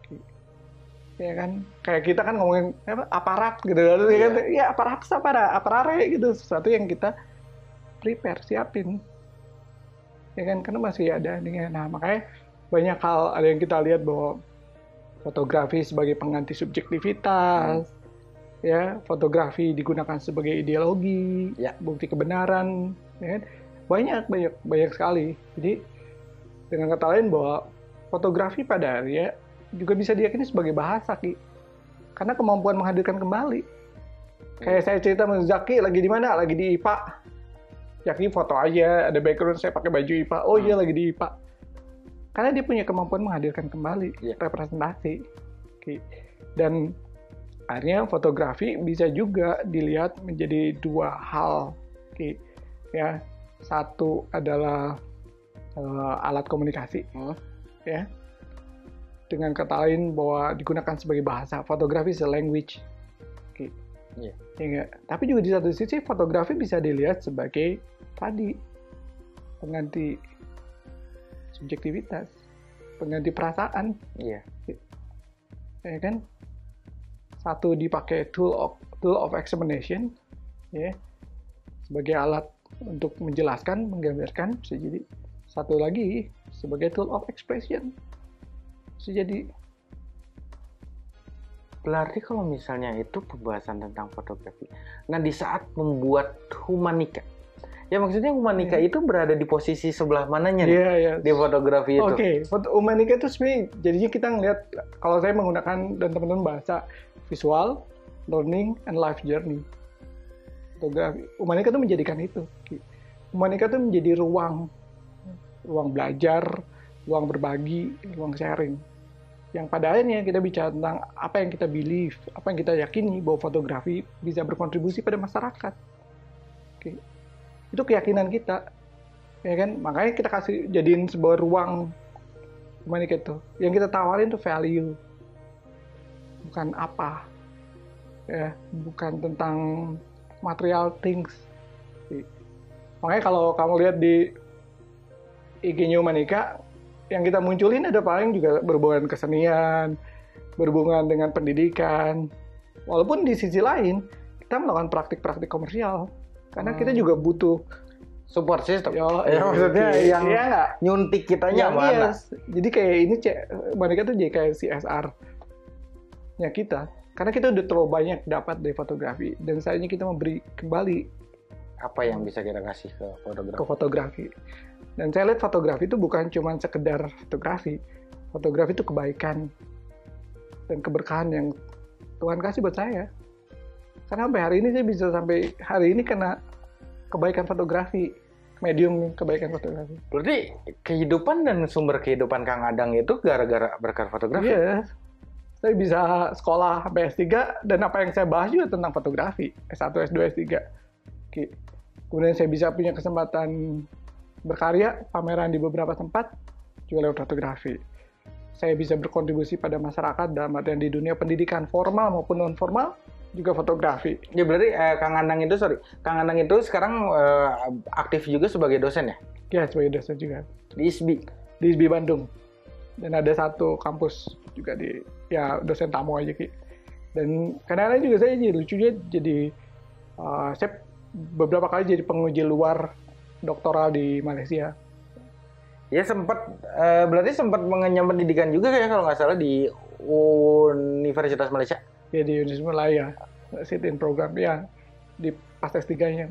Ya kan? Kayak kita kan ngomongin apa, aparat gitu. Ya kan? Ya aparatus apa ada? Aparare gitu. Sesuatu yang kita prepare, siapin. Ya kan? Karena masih ada. Nah, makanya banyak hal ada yang kita lihat bahwa fotografi sebagai pengganti subjektivitas. Hmm. Ya, fotografi digunakan sebagai ideologi, Ya. bukti kebenaran, ya kan? banyak banyak banyak sekali. Jadi dengan kata lain bahwa fotografi pada akhirnya juga bisa diyakini sebagai bahasa, Ki. Karena kemampuan menghadirkan kembali. Kayak saya cerita sama Zaki lagi di mana? Lagi di I P A. Zaki foto aja, ada background saya pakai baju I P A. Oh iya, lagi di I P A. Karena dia punya kemampuan menghadirkan kembali Yeah. representasi. Ki. Dan akhirnya fotografi bisa juga dilihat menjadi dua hal. Ki. Ya, satu adalah uh, alat komunikasi. Hmm. Ya. Dengan kata lain bahwa digunakan sebagai bahasa. Fotografi is a language. Ki. Iya. Ya nggak? Tapi juga di satu sisi fotografi bisa dilihat sebagai tadi pengganti subjektivitas, pengganti perasaan, Iya. ya kan? Satu dipakai tool of tool of explanation, ya, sebagai alat untuk menjelaskan, menggambarkan, bisa jadi. Satu lagi sebagai tool of expression, bisa jadi. Berarti kalau misalnya itu pembahasan tentang fotografi. Nah, di saat membuat Humanika, ya maksudnya Humanika yeah. itu berada di posisi sebelah mananya nih yeah, yeah. di fotografi itu? Oke, okay. Humanika itu sebenarnya jadinya kita ngeliat, kalau saya menggunakan dan teman-teman bahasa visual, learning, and life journey. Fotografi, Humanika itu menjadikan itu. Humanika itu menjadi ruang, ruang belajar, ruang berbagi, ruang sharing. Yang pada akhirnya kita bicara tentang apa yang kita believe, apa yang kita yakini bahwa fotografi bisa berkontribusi pada masyarakat. Oke. Itu keyakinan kita, ya kan? Makanya kita kasih jadiin sebuah ruang Humanika itu. Yang kita tawarin itu value, bukan apa, ya, bukan tentang material things. Makanya kalau kamu lihat di I G-nya Humanika, yang kita munculin ada paling juga berhubungan kesenian, berhubungan dengan pendidikan. Walaupun di sisi lain, kita melakukan praktik-praktik komersial. Karena hmm. kita juga butuh support system. Yo, ya, maksudnya iya, yang iya, nyuntik kitanya ya, mana. Iya. Jadi kayak ini, Humanika tuh jadi kayak C S R-nya kita. Karena kita udah terlalu banyak dapat dari fotografi. Dan saatnya kita memberi kembali. Apa yang bisa kita kasih ke fotografi? Ke fotografi. Dan saya lihat fotografi itu bukan cuma sekedar fotografi. Fotografi itu kebaikan dan keberkahan yang Tuhan kasih buat saya. Karena sampai hari ini saya bisa sampai hari ini karena kebaikan fotografi, medium kebaikan fotografi. Berarti kehidupan dan sumber kehidupan Kang Adang itu gara-gara berkat fotografi? Iya. Saya bisa sekolah sampai S tiga dan apa yang saya bahas juga tentang fotografi. S satu, S dua, S tiga. Oke. Kemudian saya bisa punya kesempatan berkarya, pameran di beberapa tempat, juga lewat fotografi. Saya bisa berkontribusi pada masyarakat dalam artian di dunia pendidikan formal maupun non formal, juga fotografi. Ya berarti eh, Kang Adang itu, sorry, Kang Adang itu sekarang eh, aktif juga sebagai dosen ya? Ya, sebagai dosen juga. Di I S B I? Di I S B I Bandung. Dan ada satu kampus juga di, ya dosen tamu aja Ki. Dan kadang-kadang juga saya jadi lucunya jadi, uh, saya beberapa kali jadi penguji luar doktoral di Malaysia. Ya sempat, uh, berarti sempat mengenyam pendidikan juga kayak kalau nggak salah di Universitas Malaysia. Ya di Universitas Malaya, sit-in program ya di pas S tiga-nya.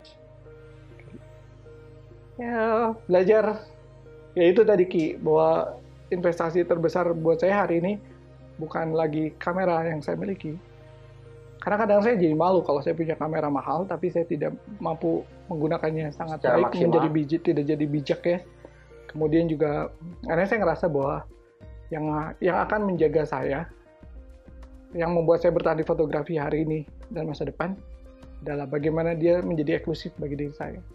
Ya belajar, ya itu tadi Ki, bahwa investasi terbesar buat saya hari ini bukan lagi kamera yang saya miliki. Karena kadang saya jadi malu kalau saya punya kamera mahal, tapi saya tidak mampu menggunakannya sangat secara baik, maksimal. menjadi bijak, tidak jadi bijak ya. Kemudian juga, karena saya ngerasa bahwa yang yang akan menjaga saya, yang membuat saya bertahan di fotografi hari ini dan masa depan, adalah bagaimana dia menjadi eksklusif bagi diri saya.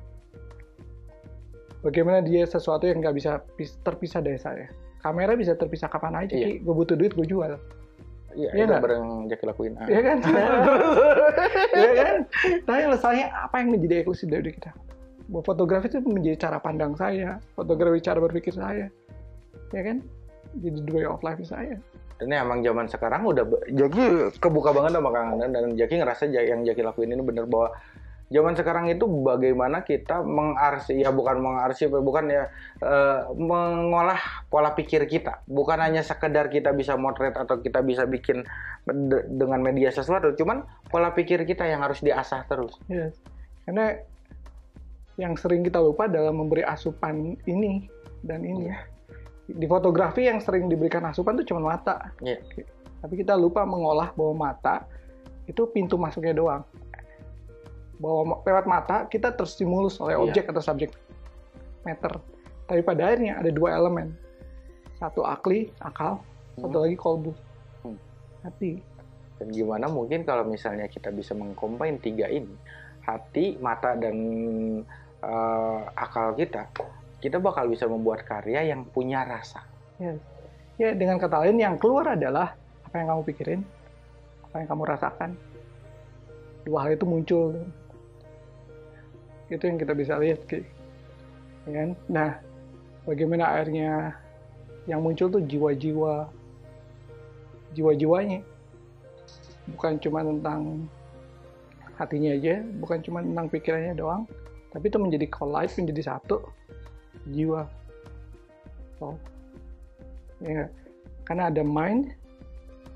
Bagaimana dia sesuatu yang nggak bisa terpisah dari saya. Kamera bisa terpisah kapan aja, iya. Ki. Gue butuh duit, gue jual. Iya, ya itu bareng Jaki lakuin. Iya kan? Iya kan? Tapi masalahnya apa yang menjadi eksklusif dari kita? Bahwa fotografi itu menjadi cara pandang saya, fotografi cara berpikir saya. Ya kan? Jadi the way of life saya. Dan emang zaman sekarang udah Jaki kebuka banget sama Kang Adang, dan Jaki ngerasa yang Jaki lakuin ini bener bahwa zaman sekarang itu bagaimana kita mengarsip, ya bukan mengarsip, bukan ya e, mengolah pola pikir kita. Bukan hanya sekedar kita bisa motret atau kita bisa bikin de- dengan media sesuatu, cuman pola pikir kita yang harus diasah terus. Yes. Karena yang sering kita lupa dalam memberi asupan ini dan ini. Yeah. Di fotografi yang sering diberikan asupan itu cuma mata. Yeah. Tapi kita lupa mengolah bahwa mata itu pintu masuknya doang. Bahwa lewat mata kita terstimulus oleh objek yeah. atau subjek matter. Tapi pada akhirnya ada dua elemen. Satu akli, akal, hmm. satu lagi kolbu, hmm. hati. Dan gimana mungkin kalau misalnya kita bisa mengcombine tiga ini, hati, mata, dan uh, akal kita, kita bakal bisa membuat karya yang punya rasa. Ya, ya dengan kata lain yang keluar adalah apa yang kamu pikirin, apa yang kamu rasakan. Dua hal itu muncul. Itu yang kita bisa lihat, Ki. Ya kan? Nah, bagaimana akhirnya yang muncul tuh jiwa-jiwa, jiwa-jiwanya. Bukan cuma tentang hatinya aja, bukan cuma tentang pikirannya doang, tapi itu menjadi collide, menjadi satu jiwa. So, ya, karena ada mind,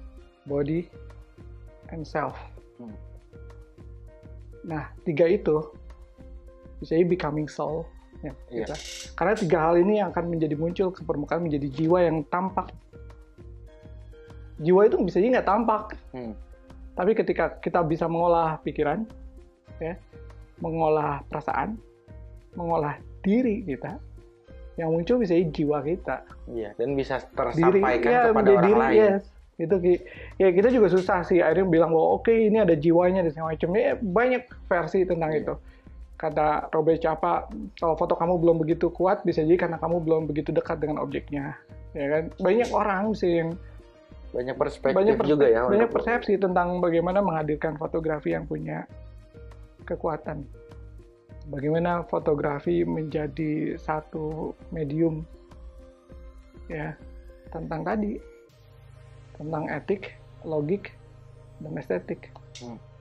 body, and self. Hmm. Nah, tiga itu bisa becoming soul. Ya, Iya. gitu. Karena tiga hal ini yang akan menjadi muncul ke permukaan menjadi jiwa yang tampak. Jiwa itu bisa jadi nggak tampak. Hmm. Tapi ketika kita bisa mengolah pikiran, ya, mengolah perasaan, mengolah diri kita, yang muncul bisa jadi jiwa kita. Iya, dan bisa Diri, tersampaikan ya, kepada menjadi orang diri, lain. yes. Itu Ki. Ya kita juga susah sih akhirnya bilang bahwa oke ini ada jiwanya dan segala macam. Ya, banyak versi tentang Iya. itu. Kata Robert Capa, kalau foto kamu belum begitu kuat bisa jadi karena kamu belum begitu dekat dengan objeknya. Ya kan? Banyak orang sih yang Banyak perspektif banyak persep- juga ya. banyak untuk- persepsi tentang bagaimana menghadirkan fotografi yang punya kekuatan. Bagaimana fotografi menjadi satu medium, ya, tentang tadi, tentang etik, logik, dan estetik. Hmm.